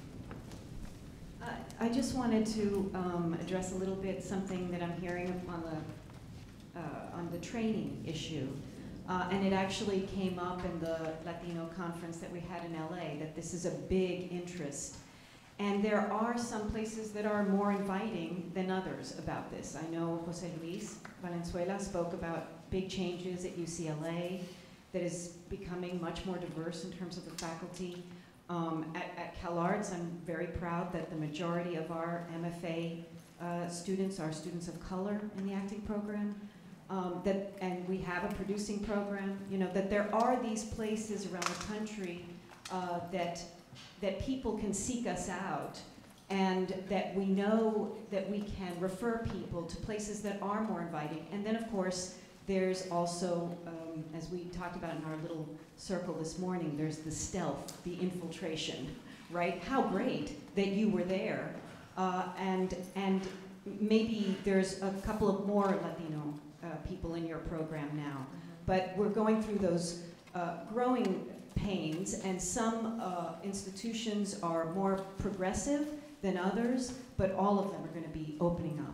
I just wanted to address a little bit something that I'm hearing on the training issue. And it actually came up in the Latino conference that we had in LA, that this is a big interest. And there are some places that are more inviting than others about this. I know Jose Luis Valenzuela spoke about big changes at UCLA that is becoming much more diverse in terms of the faculty. At CalArts, I'm very proud that the majority of our MFA students are students of color in the acting program. And we have a producing program, you know, that there are these places around the country that people can seek us out, and that we know that we can refer people to places that are more inviting. And then, of course, there's also, as we talked about in our little circle this morning, there's the stealth, the infiltration, right? How great that you were there, and maybe there's a couple of more Latino people in your program now. But we're going through those growing pains, and some institutions are more progressive than others, but all of them are going to be opening up.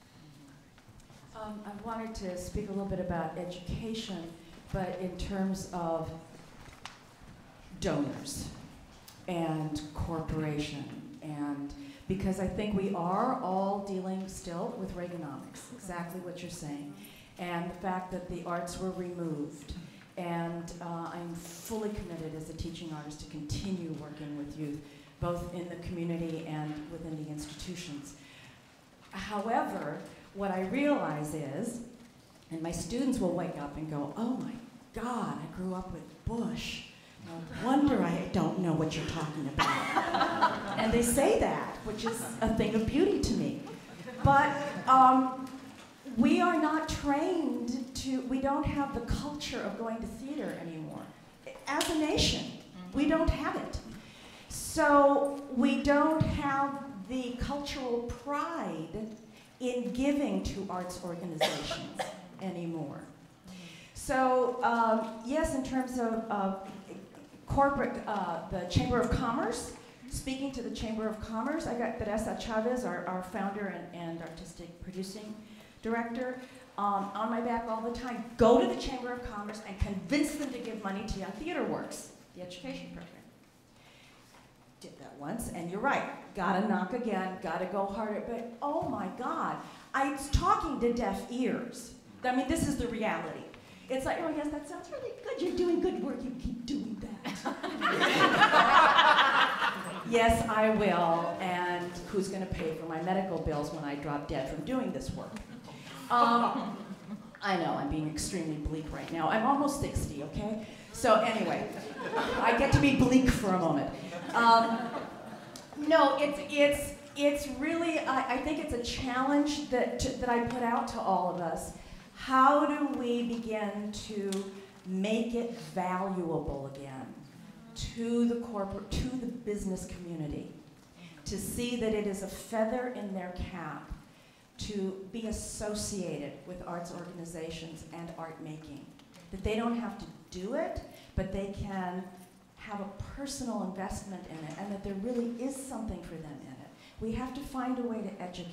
I wanted to speak a little bit about education, but in terms of donors and corporation, and because I think we are all dealing still with Reaganomics, exactly what you're saying, and the fact that the arts were removed. And I'm fully committed as a teaching artist to continue working with youth, both in the community and within the institutions. However, what I realize is, and my students will wake up and go, oh my God, I grew up with Bush. No wonder I don't know what you're talking about. And they say that, which is a thing of beauty to me. But we are not trained to, we don't have the culture of going to theater anymore. As a nation, we don't have it. So we don't have the cultural pride in giving to arts organizations anymore. So yes, in terms of corporate, the Chamber of Commerce, speaking to the Chamber of Commerce, I got Teresa Chavez, our founder and artistic producing director, on my back all the time. Go to the Chamber of Commerce and convince them to give money to Young Theater Works, the education program. Did that once, and you're right, gotta knock again, gotta go harder, but oh my God, I was talking to deaf ears. I mean, this is the reality. It's like, oh yes, that sounds really good, you're doing good work, you keep doing that. Yes, I will. And who's going to pay for my medical bills when I drop dead from doing this work? I know, I'm being extremely bleak right now. I'm almost 60, okay? So anyway, I get to be bleak for a moment. No, it's really, I think it's a challenge that I put out to all of us. How do we begin to make it valuable again to the corporate, to the business community, to see that it is a feather in their cap to be associated with arts organizations and art making. That they don't have to do it, but they can have a personal investment in it, and that there really is something for them in it. We have to find a way to educate.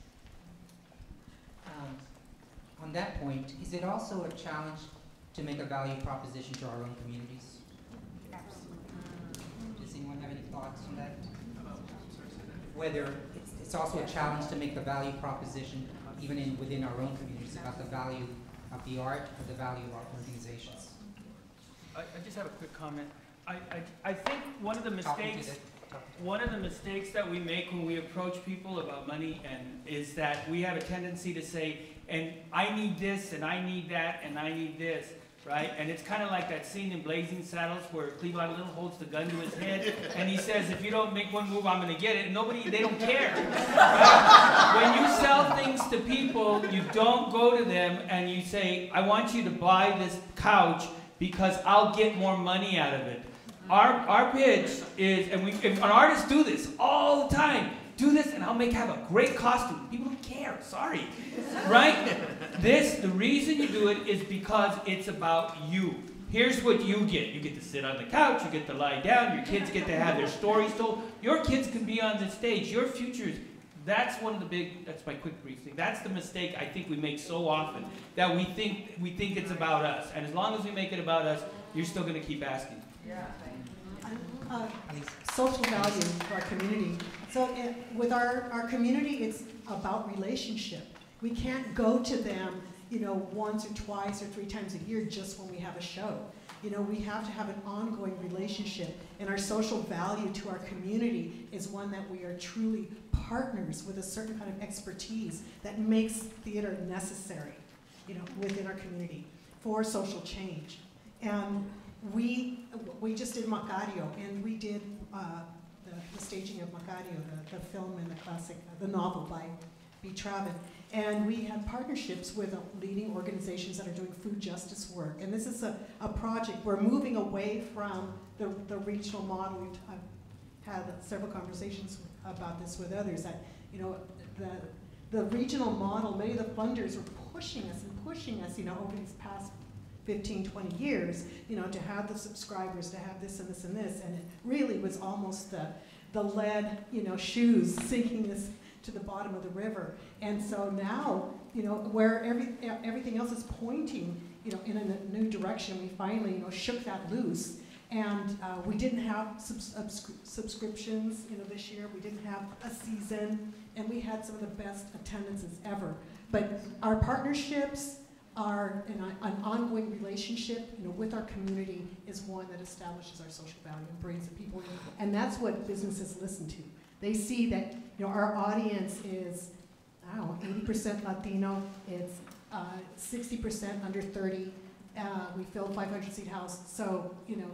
On that point, is it also a challenge to make a value proposition to our own communities? Does anyone have any thoughts on that? Whether it's also a challenge to make the value proposition even within our own communities about the value of the art or the value of our organizations. I just have a quick comment. I think one of the mistakes that we make when we approach people about money is that we have a tendency to say, and I need this, and I need that, and I need this, right? And it's kind of like that scene in Blazing Saddles where Cleavon Little holds the gun to his head, and he says, if you don't make one move, I'm going to get it. And they don't care. Right? When you sell things to people, you don't go to them and you say, I want you to buy this couch because I'll get more money out of it. Our pitch is, and artists do this all the time, do this and I'll have a great costume. People don't care, sorry, right? The reason you do it is because it's about you. Here's what you get. You get to sit on the couch, you get to lie down, your kids get to have their stories told. Your kids can be on the stage, your futures. That's my quick brief thing. That's the mistake I think we make so often, that we think it's about us. And as long as we make it about us, you're still gonna keep asking. Yeah. Social value for our community. So with our community, it's about relationship. We can't go to them, once or twice or 3 times a year just when we have a show. We have to have an ongoing relationship, and our social value to our community is one that we are truly partners with a certain kind of expertise that makes theater necessary, within our community for social change. And we just did Macario, and we did the staging of Macario, the film and the classic, the novel by B. Travin. And we had partnerships with leading organizations that are doing food justice work. And this is a project, we're moving away from the regional model. I've had several conversations about this with others, that the regional model, many of the funders were pushing us over these past 15, 20 years, to have the subscribers, to have this and this and this, and it really was almost the lead, shoes sinking us to the bottom of the river. And so now, where everything else is pointing, in a new direction, we finally, shook that loose. And we didn't have subscriptions, this year. We didn't have a season, and we had some of the best attendances ever. But our partnerships, an ongoing relationship, with our community is one that establishes our social value and brings the people in. And that's what businesses listen to. They see that, our audience is, 80% Latino. It's 60% under 30. We filled 500-seat house, so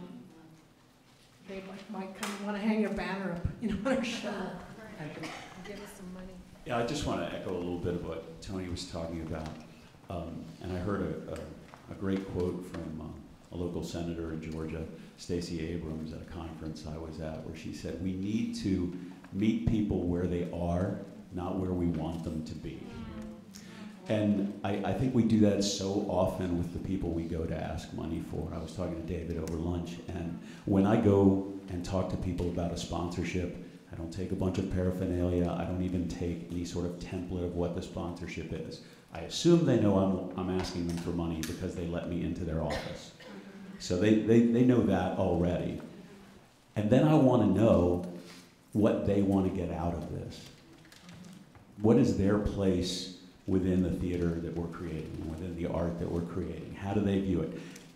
they might kind of want to hang your banner up, on our show. Give us some money. Yeah, I just want to echo a little bit of what Tony was talking about. And I heard a great quote from a local senator in Georgia, Stacey Abrams, at a conference I was at, where she said, we need to meet people where they are, not where we want them to be. And I think we do that so often with the people we go to ask money for. I was talking to David over lunch, and when I go and talk to people about a sponsorship, I don't take a bunch of paraphernalia. I don't even take any sort of template of what the sponsorship is. I assume they know I'm asking them for money because they let me into their office. So they know that already. And then I want to know what they want to get out of this. What is their place within the theater that we're creating, within the art that we're creating? How do they view it?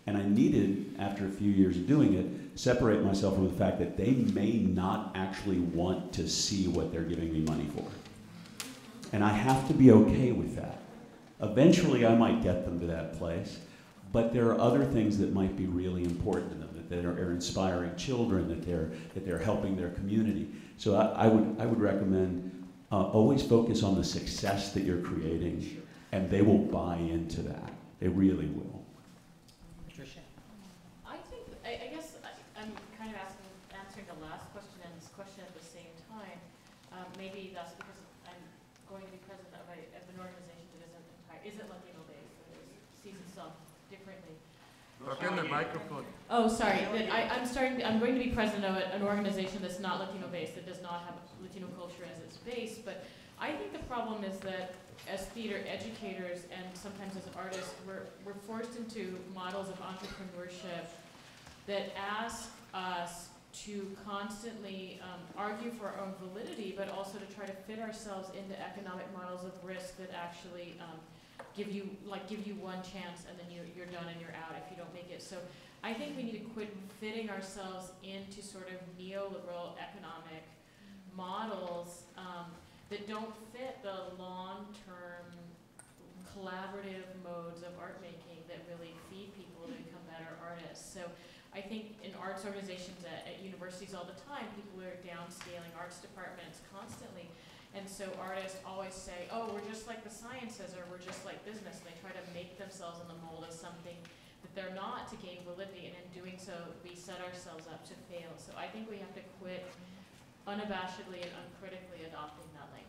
And I needed, after a few years of doing it, separate myself from the fact that they may not actually want to see what they're giving me money for. And I have to be okay with that. Eventually, I might get them to that place, but there are other things that might be really important to them, that are inspiring children, that they're helping their community. So I would recommend always focus on the success that you're creating, and they will buy into that. They really will. Patricia? I think, I guess I'm kind of answering the last question and this question at the same time. Maybe that's because I'm going to be president of an organization that isn't Latino based, that sees itself differently. Talk in the microphone. Oh, sorry. I'm going to be president of an organization that's not Latino based, that does not have Latino culture as its base. But I think the problem is that as theater educators and sometimes as artists, we're forced into models of entrepreneurship that ask us to constantly argue for our own validity, but also to try to fit ourselves into economic models of risk that actually give you one chance and then you're done and you're out if you don't make it. So I think we need to quit fitting ourselves into sort of neoliberal economic models that don't fit the long-term collaborative modes of art making that really feed people to become better artists. So I think in arts organizations at universities all the time, people are downscaling arts departments constantly. And so artists always say, oh, we're just like the sciences, or we're just like business. And they try to make themselves in the mold of something that they're not to gain validity. And in doing so, we set ourselves up to fail. So I think we have to quit unabashedly and uncritically adopting that language.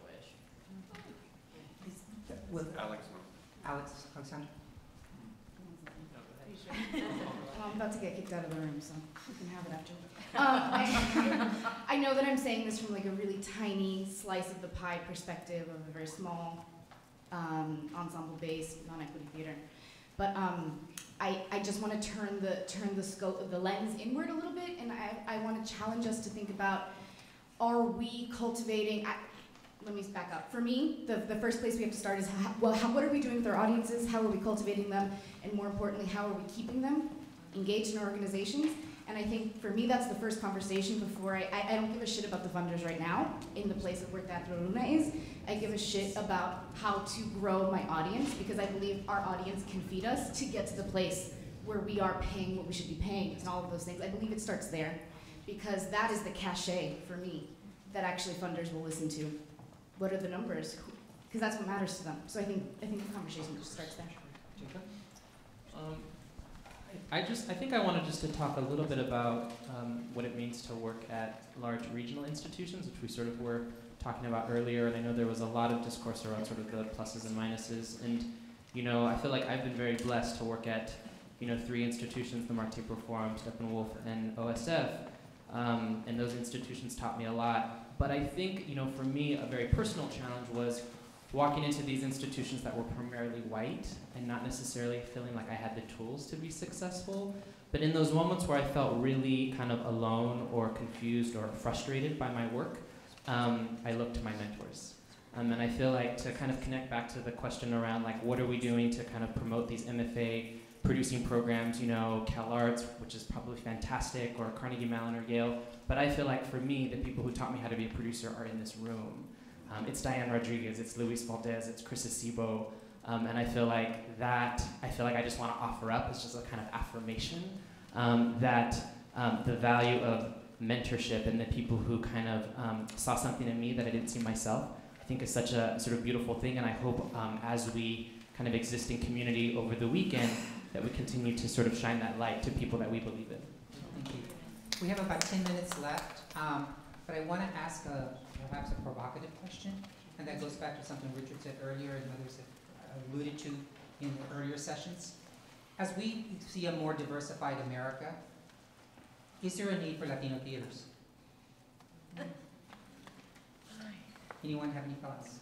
Alexandra? Well, I'm about to get kicked out of the room, so you can have it after. I know that I'm saying this from like a really tiny slice of the pie perspective of a very small ensemble-based non-equity theater, but I just want to turn the scope of the lens inward a little bit, and I want to challenge us to think about: are we cultivating? Let me back up. For me, the first place we have to start is, what are we doing with our audiences? How are we cultivating them? And more importantly, how are we keeping them engaged in our organizations? And I think for me, that's the first conversation before I don't give a shit about the funders right now in the place of where Teatro Luna is. I give a shit about how to grow my audience, because I believe our audience can feed us to get to the place where we are paying what we should be paying and all of those things. I believe it starts there, because that is the cachet for me that actually funders will listen to. What are the numbers? Because that's what matters to them. So I think the conversation just starts there. Jacob? I think I wanted just to talk a little bit about what it means to work at large regional institutions, which we sort of were talking about earlier. And I know there was a lot of discourse around sort of the pluses and minuses. And, you know, I feel like I've been very blessed to work at, you know, 3 institutions, the Mark Taper Forum, Steppenwolf, and OSF. And those institutions taught me a lot. But I think, you know, for me, a very personal challenge was walking into these institutions that were primarily white and not necessarily feeling like I had the tools to be successful. But in those moments where I felt really kind of alone or confused or frustrated by my work, I looked to my mentors. And I feel like to kind of connect back to the question around like, what are we doing to kind of promote these MFA producing programs, you know, CalArts, which is probably fantastic, or Carnegie Mellon or Yale. But I feel like for me, the people who taught me how to be a producer are in this room. It's Diane Rodriguez, it's Luis Valdez, it's Chris Acebo, and I feel like I just want to offer up as just a kind of affirmation that the value of mentorship and the people who kind of saw something in me that I didn't see myself, I think is such a sort of beautiful thing, and I hope as we kind of exist in community over the weekend that we continue to sort of shine that light to people that we believe in. Thank you. We have about 10 minutes left, but I want to ask perhaps a provocative question, and that goes back to something Richard said earlier and others have alluded to in the earlier sessions. As we see a more diversified America, is there a need for Latino theaters? Anyone have any thoughts?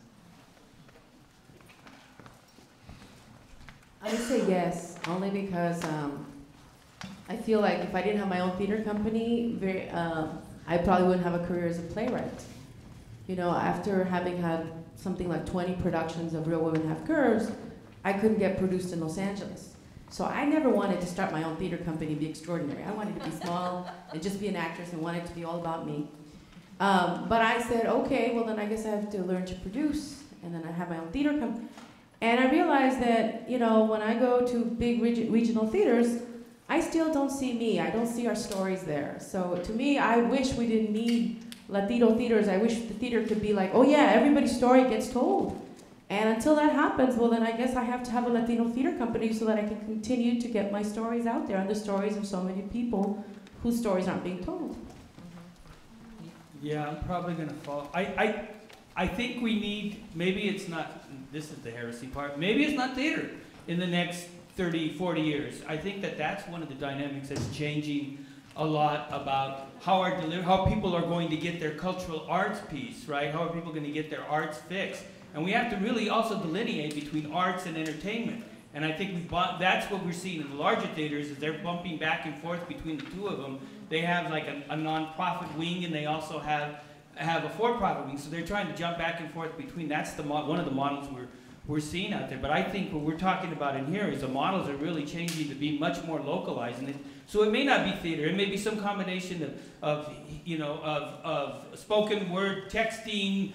I would say yes, only because I feel like if I didn't have my own theater company, I probably wouldn't have a career as a playwright. You know, after having had something like 20 productions of Real Women Have Curves, I couldn't get produced in Los Angeles. So I never wanted to start my own theater company and be extraordinary. I wanted to be small and just be an actress and wanted it to be all about me. But I said, okay, well then I guess I have to learn to produce, and then I have my own theater company. And I realized that, you know, when I go to big regional theaters, I still don't see me. I don't see our stories there. So to me, I wish we didn't need Latino theaters. I wish the theater could be like, oh yeah, everybody's story gets told. And until that happens, well then I guess I have to have a Latino theater company so that I can continue to get my stories out there and the stories of so many people whose stories aren't being told. Yeah, I'm probably gonna fall. I think we need, maybe it's not, this is the heresy part, maybe it's not theater in the next 30, 40 years. I think that that's one of the dynamics that's changing a lot about how people are going to get their cultural arts piece, right? How are people going to get their arts fixed? And we have to really also delineate between arts and entertainment. And I think that's what we're seeing in the larger theaters, is they're bumping back and forth between the two of them. They have like a non-profit wing, and they also have a for-profit wing. So they're trying to jump back and forth between. That's one of the models we're seeing out there. But I think what we're talking about in here is the models are really changing to be much more localized. And so it may not be theater. It may be some combination of spoken word, texting,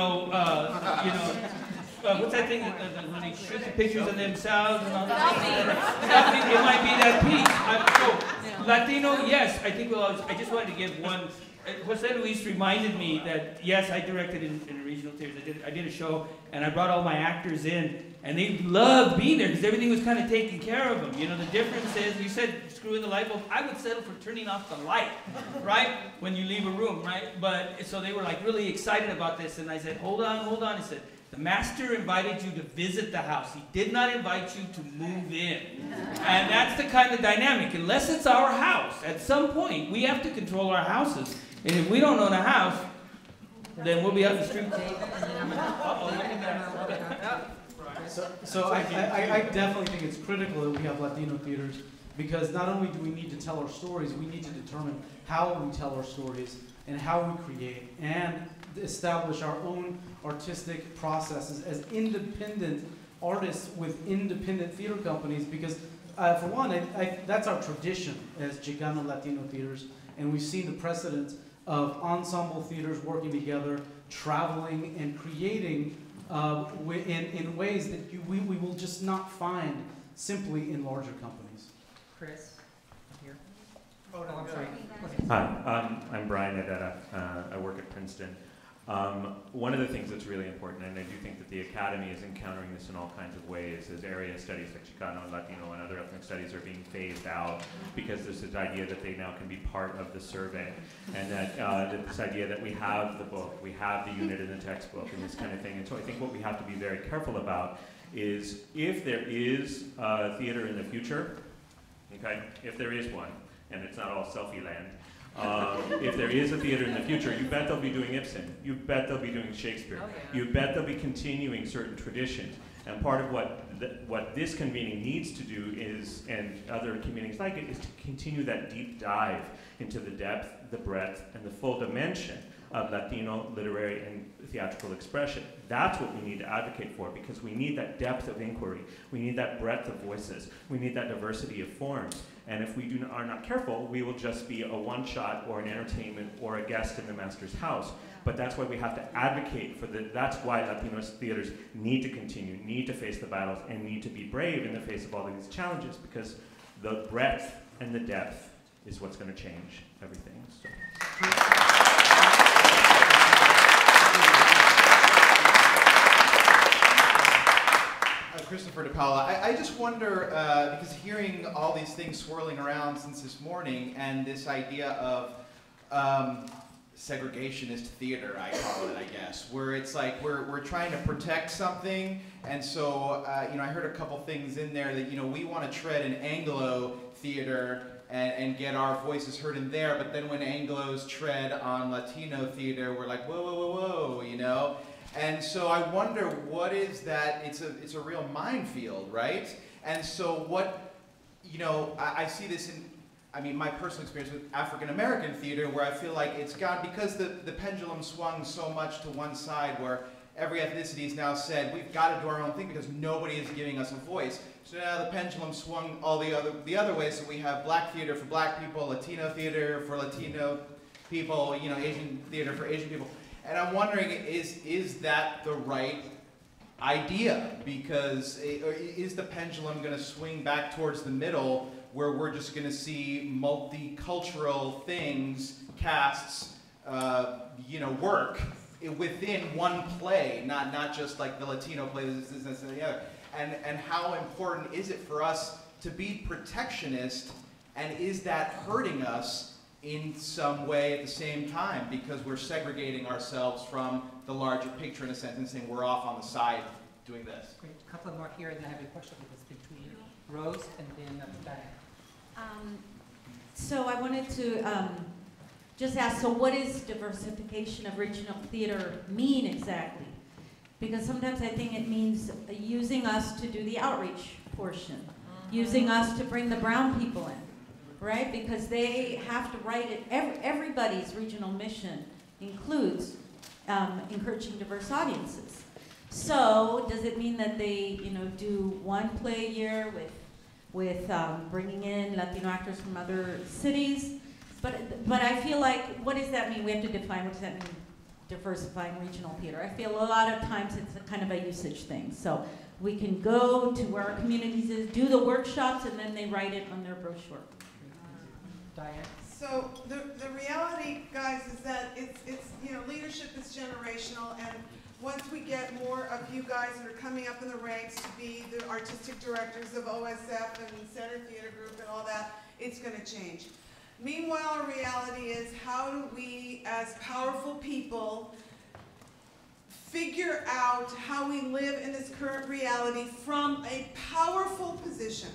what's that thing when they shoot the pictures of themselves and all that? It might be that piece. So Latino, yes, I think I just wanted to give one. Jose Luis reminded me that, yes, I directed in regional theaters. I did a show, and I brought all my actors in, and they loved being there because everything was kind of taking care of them. You know, the difference is, you said screw in the light bulb. I would settle for turning off the light, right, when you leave a room, right? But so they were like really excited about this, and I said, hold on. I said, the master invited you to visit the house. He did not invite you to move in. And that's the kind of dynamic. Unless it's our house, at some point, we have to control our houses. And if we don't own a house, then we'll be out in the street. So I definitely think it's critical that we have Latino theaters, because not only do we need to tell our stories, we need to determine how we tell our stories and how we create and establish our own artistic processes as independent artists with independent theater companies, because for one, that's our tradition as Chicano Latino theaters, and we've seen the precedent of ensemble theaters working together, traveling and creating in ways that we will just not find simply in larger companies. Chris, here. Oh, no, I'm sorry. Hi, I'm Brian Adetta. I work at Princeton. One of the things that's really important, and I do think that the Academy is encountering this in all kinds of ways, is area studies like Chicano and Latino and other ethnic studies are being phased out because there's this idea that they now can be part of the survey, and that this idea that we have the book, we have the unit in the textbook, and this kind of thing. And so I think what we have to be very careful about is, if there is theater in the future, okay, if there is one, and it's not all selfie land, if there is a theater in the future, you bet they'll be doing Ibsen. You bet they'll be doing Shakespeare. You bet they'll be continuing certain traditions. And part of what this convening needs to do is, and other convenings like it, is to continue that deep dive into the depth, the breadth, and the full dimension of Latino literary and theatrical expression. That's what we need to advocate for, because we need that depth of inquiry. We need that breadth of voices. We need that diversity of forms. And if we are not careful, we will just be a one-shot or an entertainment or a guest in the master's house. But that's why we have to advocate for that's why Latino theaters need to continue, need to face the battles, and need to be brave in the face of all of these challenges, because the breadth and the depth is what's going to change everything. So. Christopher DePaula. I just wonder, because hearing all these things swirling around since this morning, and this idea of segregationist theater, I call it, I guess, where it's like we're trying to protect something, and so I heard a couple things in there that we want to tread an Anglo theater and get our voices heard in there, but then when Anglos tread on Latino theater, we're like, whoa, whoa, whoa, whoa, And so I wonder, what is that? It's a real minefield, right? And so what, I see this in, my personal experience with African American theater, where I feel like it's gone, because the pendulum swung so much to one side, where every ethnicity has now said, we've got to do our own thing because nobody is giving us a voice. So now the pendulum swung all the other way. So we have black theater for black people, Latino theater for Latino people, you know, Asian theater for Asian people. And I'm wondering, is that the right idea? Because is the pendulum going to swing back towards the middle, where we're just going to see multicultural things, casts, you know, work within one play, not just like the Latino play, this and the other. And how important is it for us to be protectionist, and is that hurting us in some way at the same time, because we're segregating ourselves from the larger picture in a sense, and saying we're off on the side doing this? Great. A couple more here, and then I have a question that's between Rose and then Diane. So I wanted to just ask, so what does diversification of regional theater mean exactly? Because sometimes I think it means using us to do the outreach portion, using us to bring the brown people in, right? Because they have to write it. Everybody's regional mission includes encouraging diverse audiences. So does it mean that they, you know, do one play a year with bringing in Latino actors from other cities? But I feel like, what does that mean? We have to define what does that mean, diversifying regional theater. I feel a lot of times it's a kind of a usage thing. So we can go to where our communities is, do the workshops, and then they write it on their brochure. Diane? So the reality, guys, is that it's you know, leadership is generational, and once we get more of you guys that are coming up in the ranks to be the artistic directors of OSF and Center Theater Group and all that, it's going to change. Meanwhile, our reality is, how do we, as powerful people, figure out how we live in this current reality from a powerful position?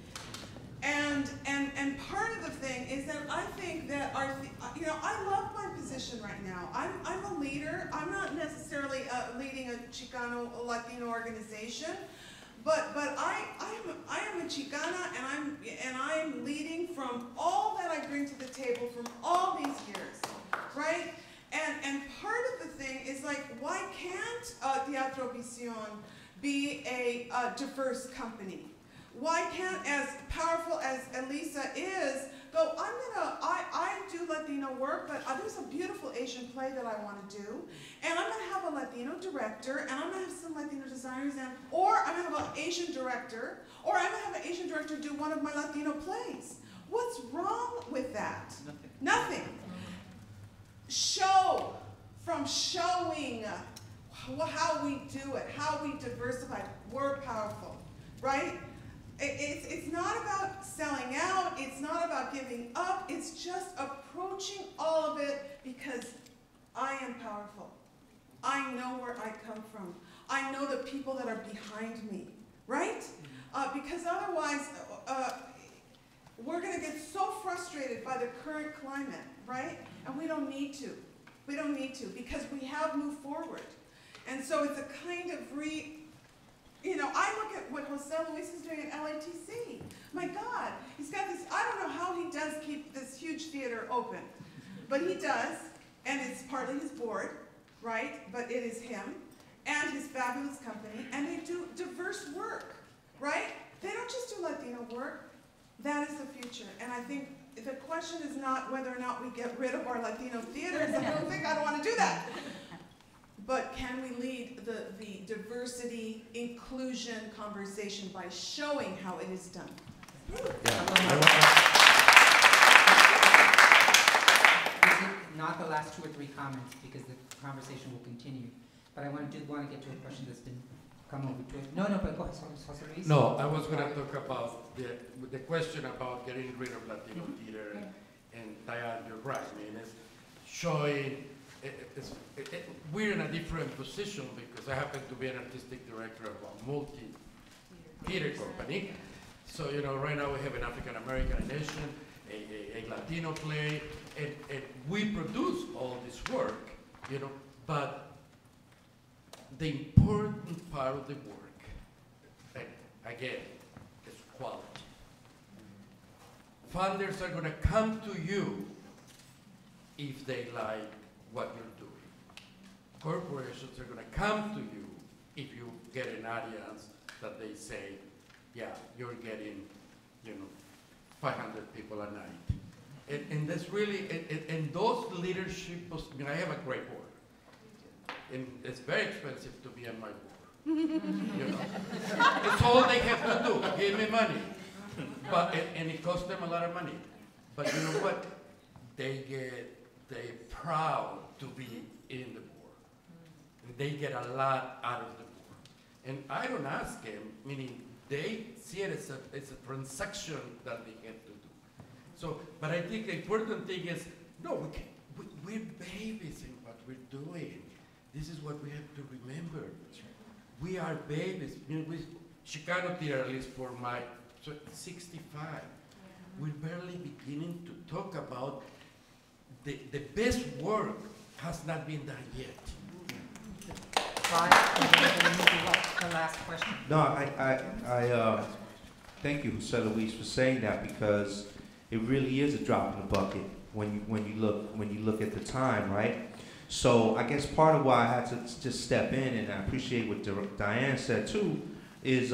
And part of the thing is that I think that you know, I love my position right now. I'm a leader. I'm not necessarily leading a Chicano Latino organization, but I am a Chicana, and I'm leading from all that I bring to the table from all these years, right? And part of the thing is, like, why can't Teatro Visión be a diverse company? Why can't, as powerful as Elisa is, go, I do Latino work, but there's a beautiful Asian play that I want to do, and I'm going to have a Latino director, and I'm going to have some Latino designers, or I'm going to have an Asian director, or I'm going to have an Asian director do one of my Latino plays. What's wrong with that? Nothing. Show, from showing how we do it, how we diversify. We're powerful, right? It's not about selling out, it's not about giving up, it's just approaching all of it because I am powerful. I know where I come from. I know the people that are behind me, right? Because otherwise, we're going to get so frustrated by the current climate, right? And we don't need to. We don't need to, because we have moved forward. And so it's a kind of you know, I look at what Jose Luis is doing at LATC. My God, he's got this, I don't know how he does keep this huge theater open, but he does, and it's partly his board, right? But it is him and his fabulous company, and they do diverse work, right? They don't just do Latino work. That is the future, and I think the question is not whether or not we get rid of our Latino theaters. I don't want to do that. But can we lead the diversity, inclusion conversation by showing how it is done? This is not the last 2 or 3 comments, because the conversation will continue. But I want to get to a question that's been come over to it. No, but go ahead, Jose Luis. No, I was going to talk about the question about getting rid of Latino theater, and Diane, you're right. I mean, it's showing. We're in a different position because I happen to be an artistic director of a multi-theater company. So, you know, right now we have an African American nation, a Latino play, and we produce all this work, you know, but the important part of the work, again, is quality. Funders are going to come to you if they like what you're doing. Corporations are going to come to you if you get an audience that they say yeah, you're getting, 500 people a night. And that's really, and those leadership, I have a great board. And it's very expensive to be on my board. It's all they have to do, give me money. But, and it costs them a lot of money. But you know what? They're proud to be in the board. And they get a lot out of the board. And I don't ask them, meaning they see it as a transaction that they have to do. So, but I think the important thing is, no, we're babies in what we're doing. This is what we have to remember. We are babies. Chicano theater, at least for my 65. We're barely beginning to talk about the best work has not been done yet. The last question. No, I thank you, Jose Luis, for saying that, because it really is a drop in the bucket when you look at the time, right? So I guess part of why I had to just step in, and I appreciate what Diane said too, is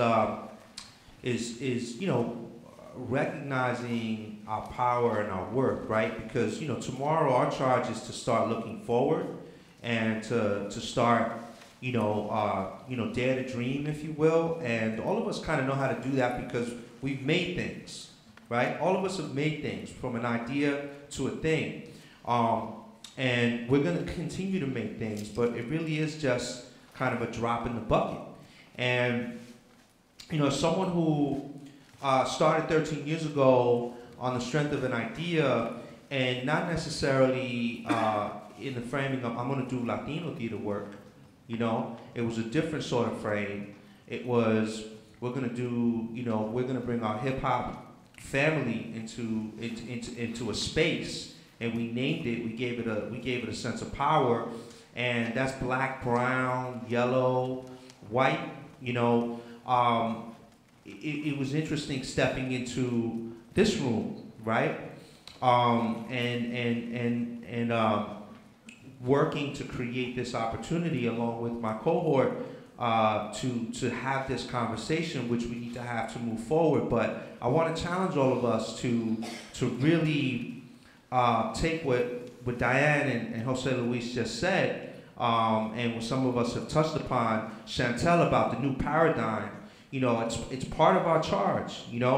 recognizing our power and our work, right? Because tomorrow our charge is to start looking forward and to start dare to dream, if you will. And all of us kind of know how to do that because we've made things, right? All of us have made things from an idea to a thing. And we're going to continue to make things, but it really is just kind of a drop in the bucket. And, someone who started 13 years ago on the strength of an idea and not necessarily in the framing of, I'm going to do Latino theater work, it was a different sort of frame. It was, we're going to bring our hip hop family into a space. And we named it. We gave it a sense of power, and that's black, brown, yellow, white. It was interesting stepping into this room, right? And working to create this opportunity along with my cohort to have this conversation, which we need to have to move forward. But I want to challenge all of us to really. Take what Diane and Jose Luis just said, and what some of us have touched upon, Chantel, about the new paradigm. It's part of our charge,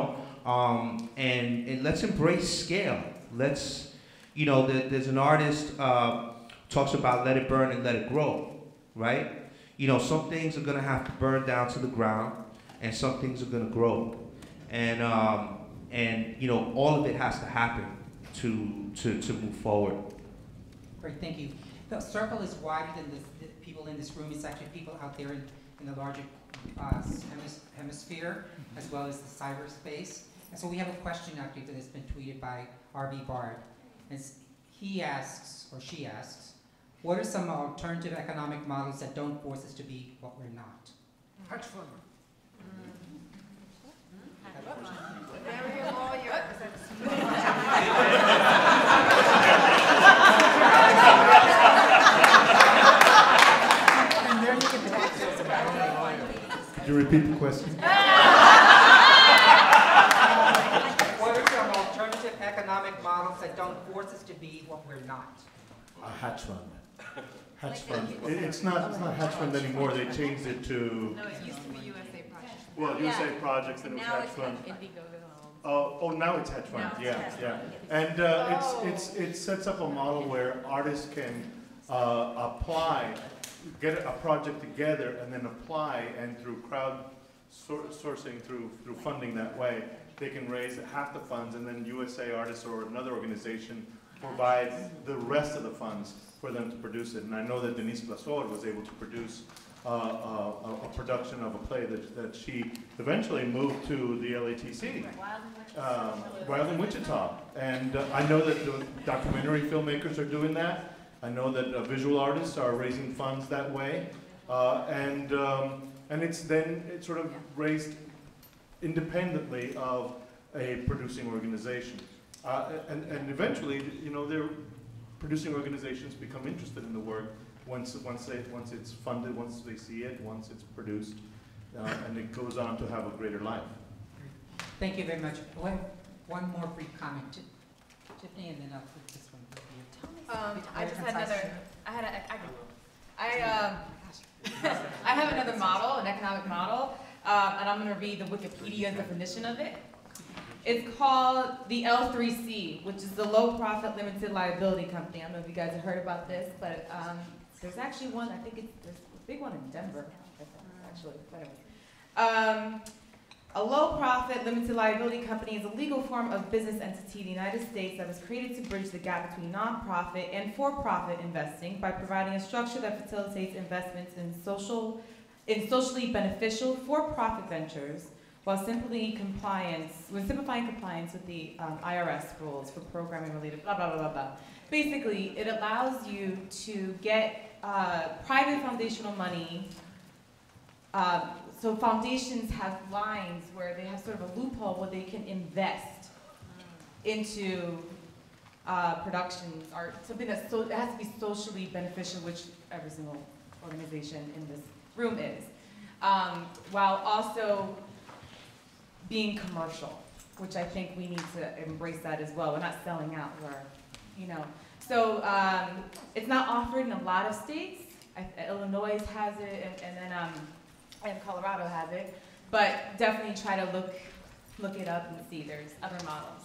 and let's embrace scale. Let's, there's an artist talks about let it burn and let it grow, right? Some things are gonna have to burn down to the ground, and some things are gonna grow, and all of it has to happen to move forward. Great, thank you. The circle is wider than the people in this room. It's actually people out there in the larger hemisphere, as well as the cyberspace. And so we have a question actually that has been tweeted by R.B. Bard. And he asks, or she asks, what are some alternative economic models that don't force us to be what we're not? Hedge fund. Very lawyer. Could you repeat the question? What are some alternative economic models that don't force us to be what we're not? A hedge fund. Hedge fund. It's not hedge fund anymore. They changed it to. No, it used to be USA Projects. Well, USA Projects, then it was hedge fund. Oh, now it's hedge fund. Yeah. And it sets up a model where artists can apply, get a project together, and then apply, and through crowd sourcing, through funding that way, they can raise half the funds, and then USA Artists or another organization provides the rest of the funds for them to produce it. And I know that Denise Blasor was able to produce a production of a play that she eventually moved to the LATC, Wild in Wichita. And I know that the documentary filmmakers are doing that. I know that visual artists are raising funds that way. And it's sort of raised independently of a producing organization. And eventually, their producing organizations become interested in the work once it's funded, once they see it, once it's produced, and it goes on to have a greater life. Thank you very much. One more brief comment. Tiffany, and then I'll put this one with you. I just had another, I have another model, an economic model, and I'm going to read the Wikipedia definition of it. It's called the L3C, which is the Low Profit Limited Liability Company. I don't know if you guys have heard about this, but there's actually one, I think there's a big one in Denver, actually. But anyway. A low-profit limited liability company is a legal form of business entity in the United States that was created to bridge the gap between non-profit and for-profit investing by providing a structure that facilitates investments in socially beneficial for-profit ventures while simplifying compliance with the IRS rules for programming-related blah, blah, blah, blah, blah. Basically, it allows you to get private foundational money. So foundations have lines where they have sort of a loophole where they can invest into productions or something that it has to be socially beneficial, which every single organization in this room is, while also being commercial, which I think we need to embrace that as well. We're not selling out, So it's not offered in a lot of states. Illinois has it, and then and Colorado has it, but definitely try to look it up and see there's other models.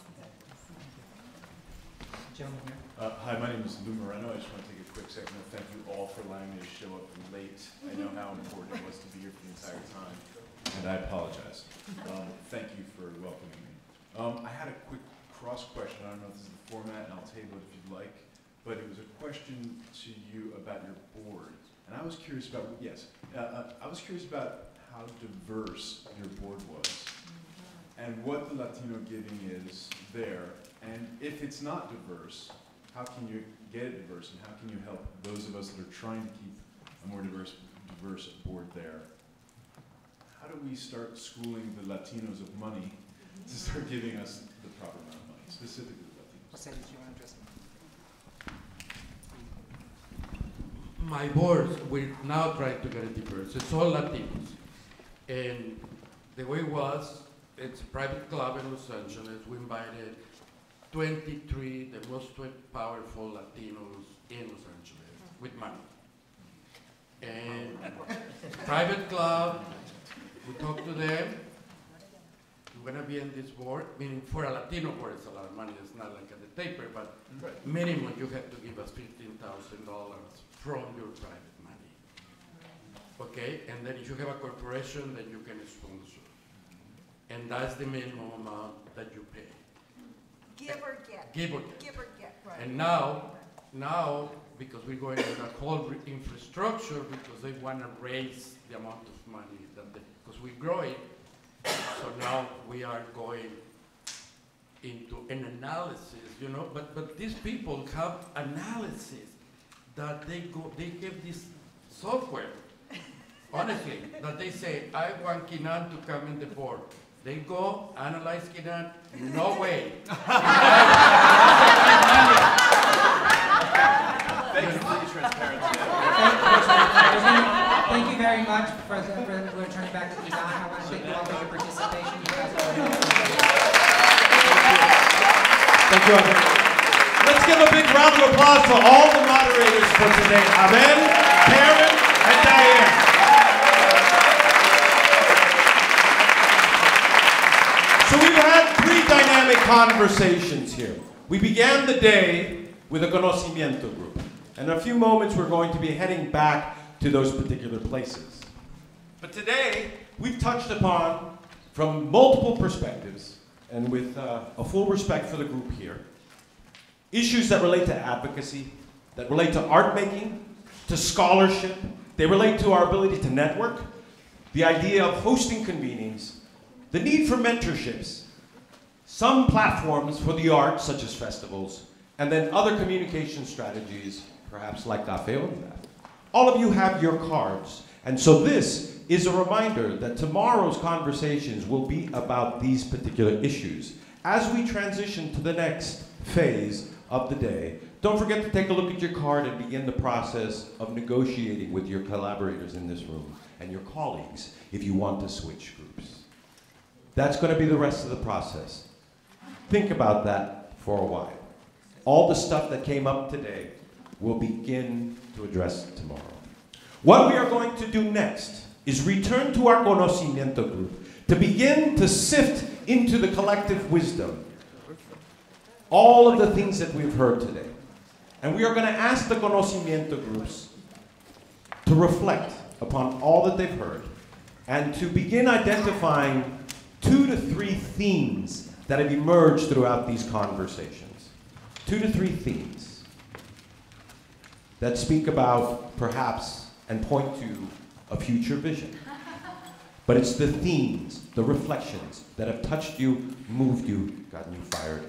Gentleman here. Hi, my name is Lou Moreno. I just want to take a quick second to thank you all for allowing me to show up late. I know how important it was to be here for the entire time, and I apologize. Thank you for welcoming me. I had a quick cross question. I don't know if this is the format, and I'll table it if you'd like, but it was a question to you about your board. And I was curious about, I was curious about how diverse your board was and what the Latino giving is there. And if it's not diverse, how can you get it diverse, and how can you help those of us that are trying to keep a more diverse board there? How do we start schooling the Latinos of money to start giving us the proper amount of money, specifically the Latinos? What side did you want to address? My board, we're now trying to get it diverse. It's all Latinos. And the way it was, it's a private club in Los Angeles. We invited 23, the most powerful Latinos in Los Angeles with money. And private club, we talked to them. We're gonna be in this board, meaning for a Latino board, it's a lot of money. It's not like at the taper, but minimum you have to give us $15,000 from your private money. Okay, and then if you have a corporation, then you can sponsor. And that's the minimum amount that you pay. Give or get. Give or get. Give or get, right. And now, because we're going to that whole infrastructure, because they want to raise the amount of money because we're growing, so now we are going into an analysis, but these people have analysis that they have this software, honestly, that they say, I want Kinan to come in the board. They go, analyze Kinan, no way. Thank you for the transparency. Thank you very much for we're turning back to Kinan. I want to thank you all for your participation. You guys are Thank you, Abel. Let's give a big round of applause to all the moderators for today. Abel, Karen, and Diane. So we've had 3 dynamic conversations here. We began the day with a conocimiento group. And in a few moments, we're going to be heading back to those particular places. But today, we've touched upon, from multiple perspectives, and with a full respect for the group here, issues that relate to advocacy, that relate to art making, to scholarship. They relate to our ability to network, the idea of hosting convenings, the need for mentorships, some platforms for the arts, such as festivals, and then other communication strategies, perhaps like Café Onda. All of you have your cards, and so this is a reminder that tomorrow's conversations will be about these particular issues. As we transition to the next phase of the day, don't forget to take a look at your card and begin the process of negotiating with your collaborators in this room and your colleagues if you want to switch groups. That's going to be the rest of the process. Think about that for a while. All the stuff that came up today, we'll begin to address tomorrow. What we are going to do next is return to our conocimiento group to begin to sift into the collective wisdom all of the things that we've heard today. And we are going to ask the conocimiento groups to reflect upon all that they've heard and to begin identifying 2 to 3 themes that have emerged throughout these conversations. 2 to 3 themes that speak about, perhaps, and point to a future vision. But it's the themes, the reflections that have touched you, moved you, gotten you fired.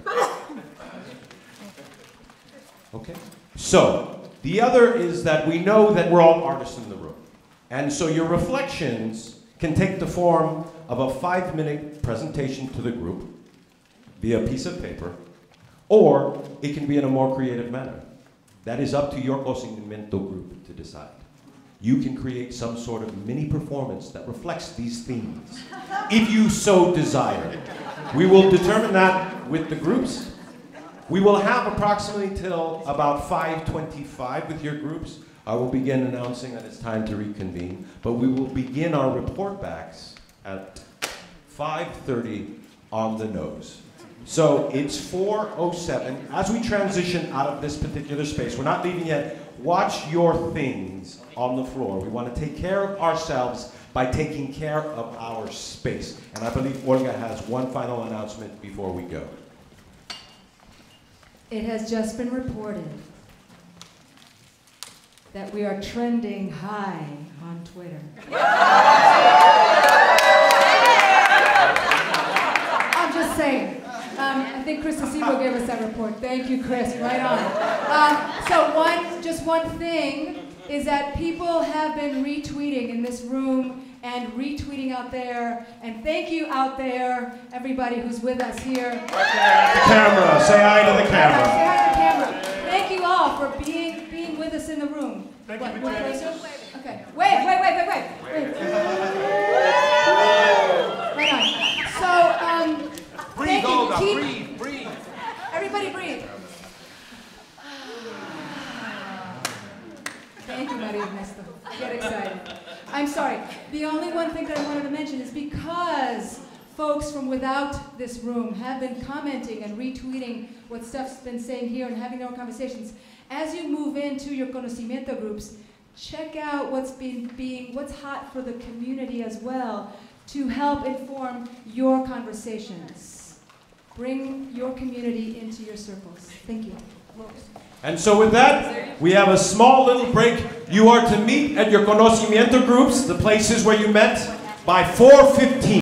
Okay? So, the other is that we know that we're all artists in the room. And so your reflections can take the form of a 5-minute presentation to the group via a piece of paper, or it can be in a more creative manner. That is up to your conocimiento group to decide. You can create some sort of mini performance that reflects these themes, if you so desire. We will determine that with the groups. We will have approximately till about 5:25 with your groups. I will begin announcing that it's time to reconvene, but we will begin our report backs at 5:30 on the nose. So it's 4:07. As we transition out of this particular space, we're not leaving yet. Watch your things on the floor. We want to take care of ourselves by taking care of our space. And I believe Olga has one final announcement before we go. It has just been reported that we are trending high on Twitter. I'm just saying. I think Chris Acebo gave us that report. Thank you, Chris. Right on. Just one thing is that people have been retweeting in this room and retweeting out there. And thank you out there, everybody who's with us here. The camera. Say hi to the camera. Say hi to the camera. Thank you all for being with us in the room. Okay. Wait. Right on. So, breathe, Olga, breathe. Everybody breathe. Thank you, Maria Ernesto. Get excited. I'm sorry. The only one thing that I wanted to mention is because folks from without this room have been commenting and retweeting what Steph's been saying here and having their own conversations, as you move into your conocimiento groups, check out what's hot for the community as well to help inform your conversations. Bring your community into your circles. Thank you. And so with that, we have a small little break. You are to meet at your conocimiento groups, the places where you met, by 4:15.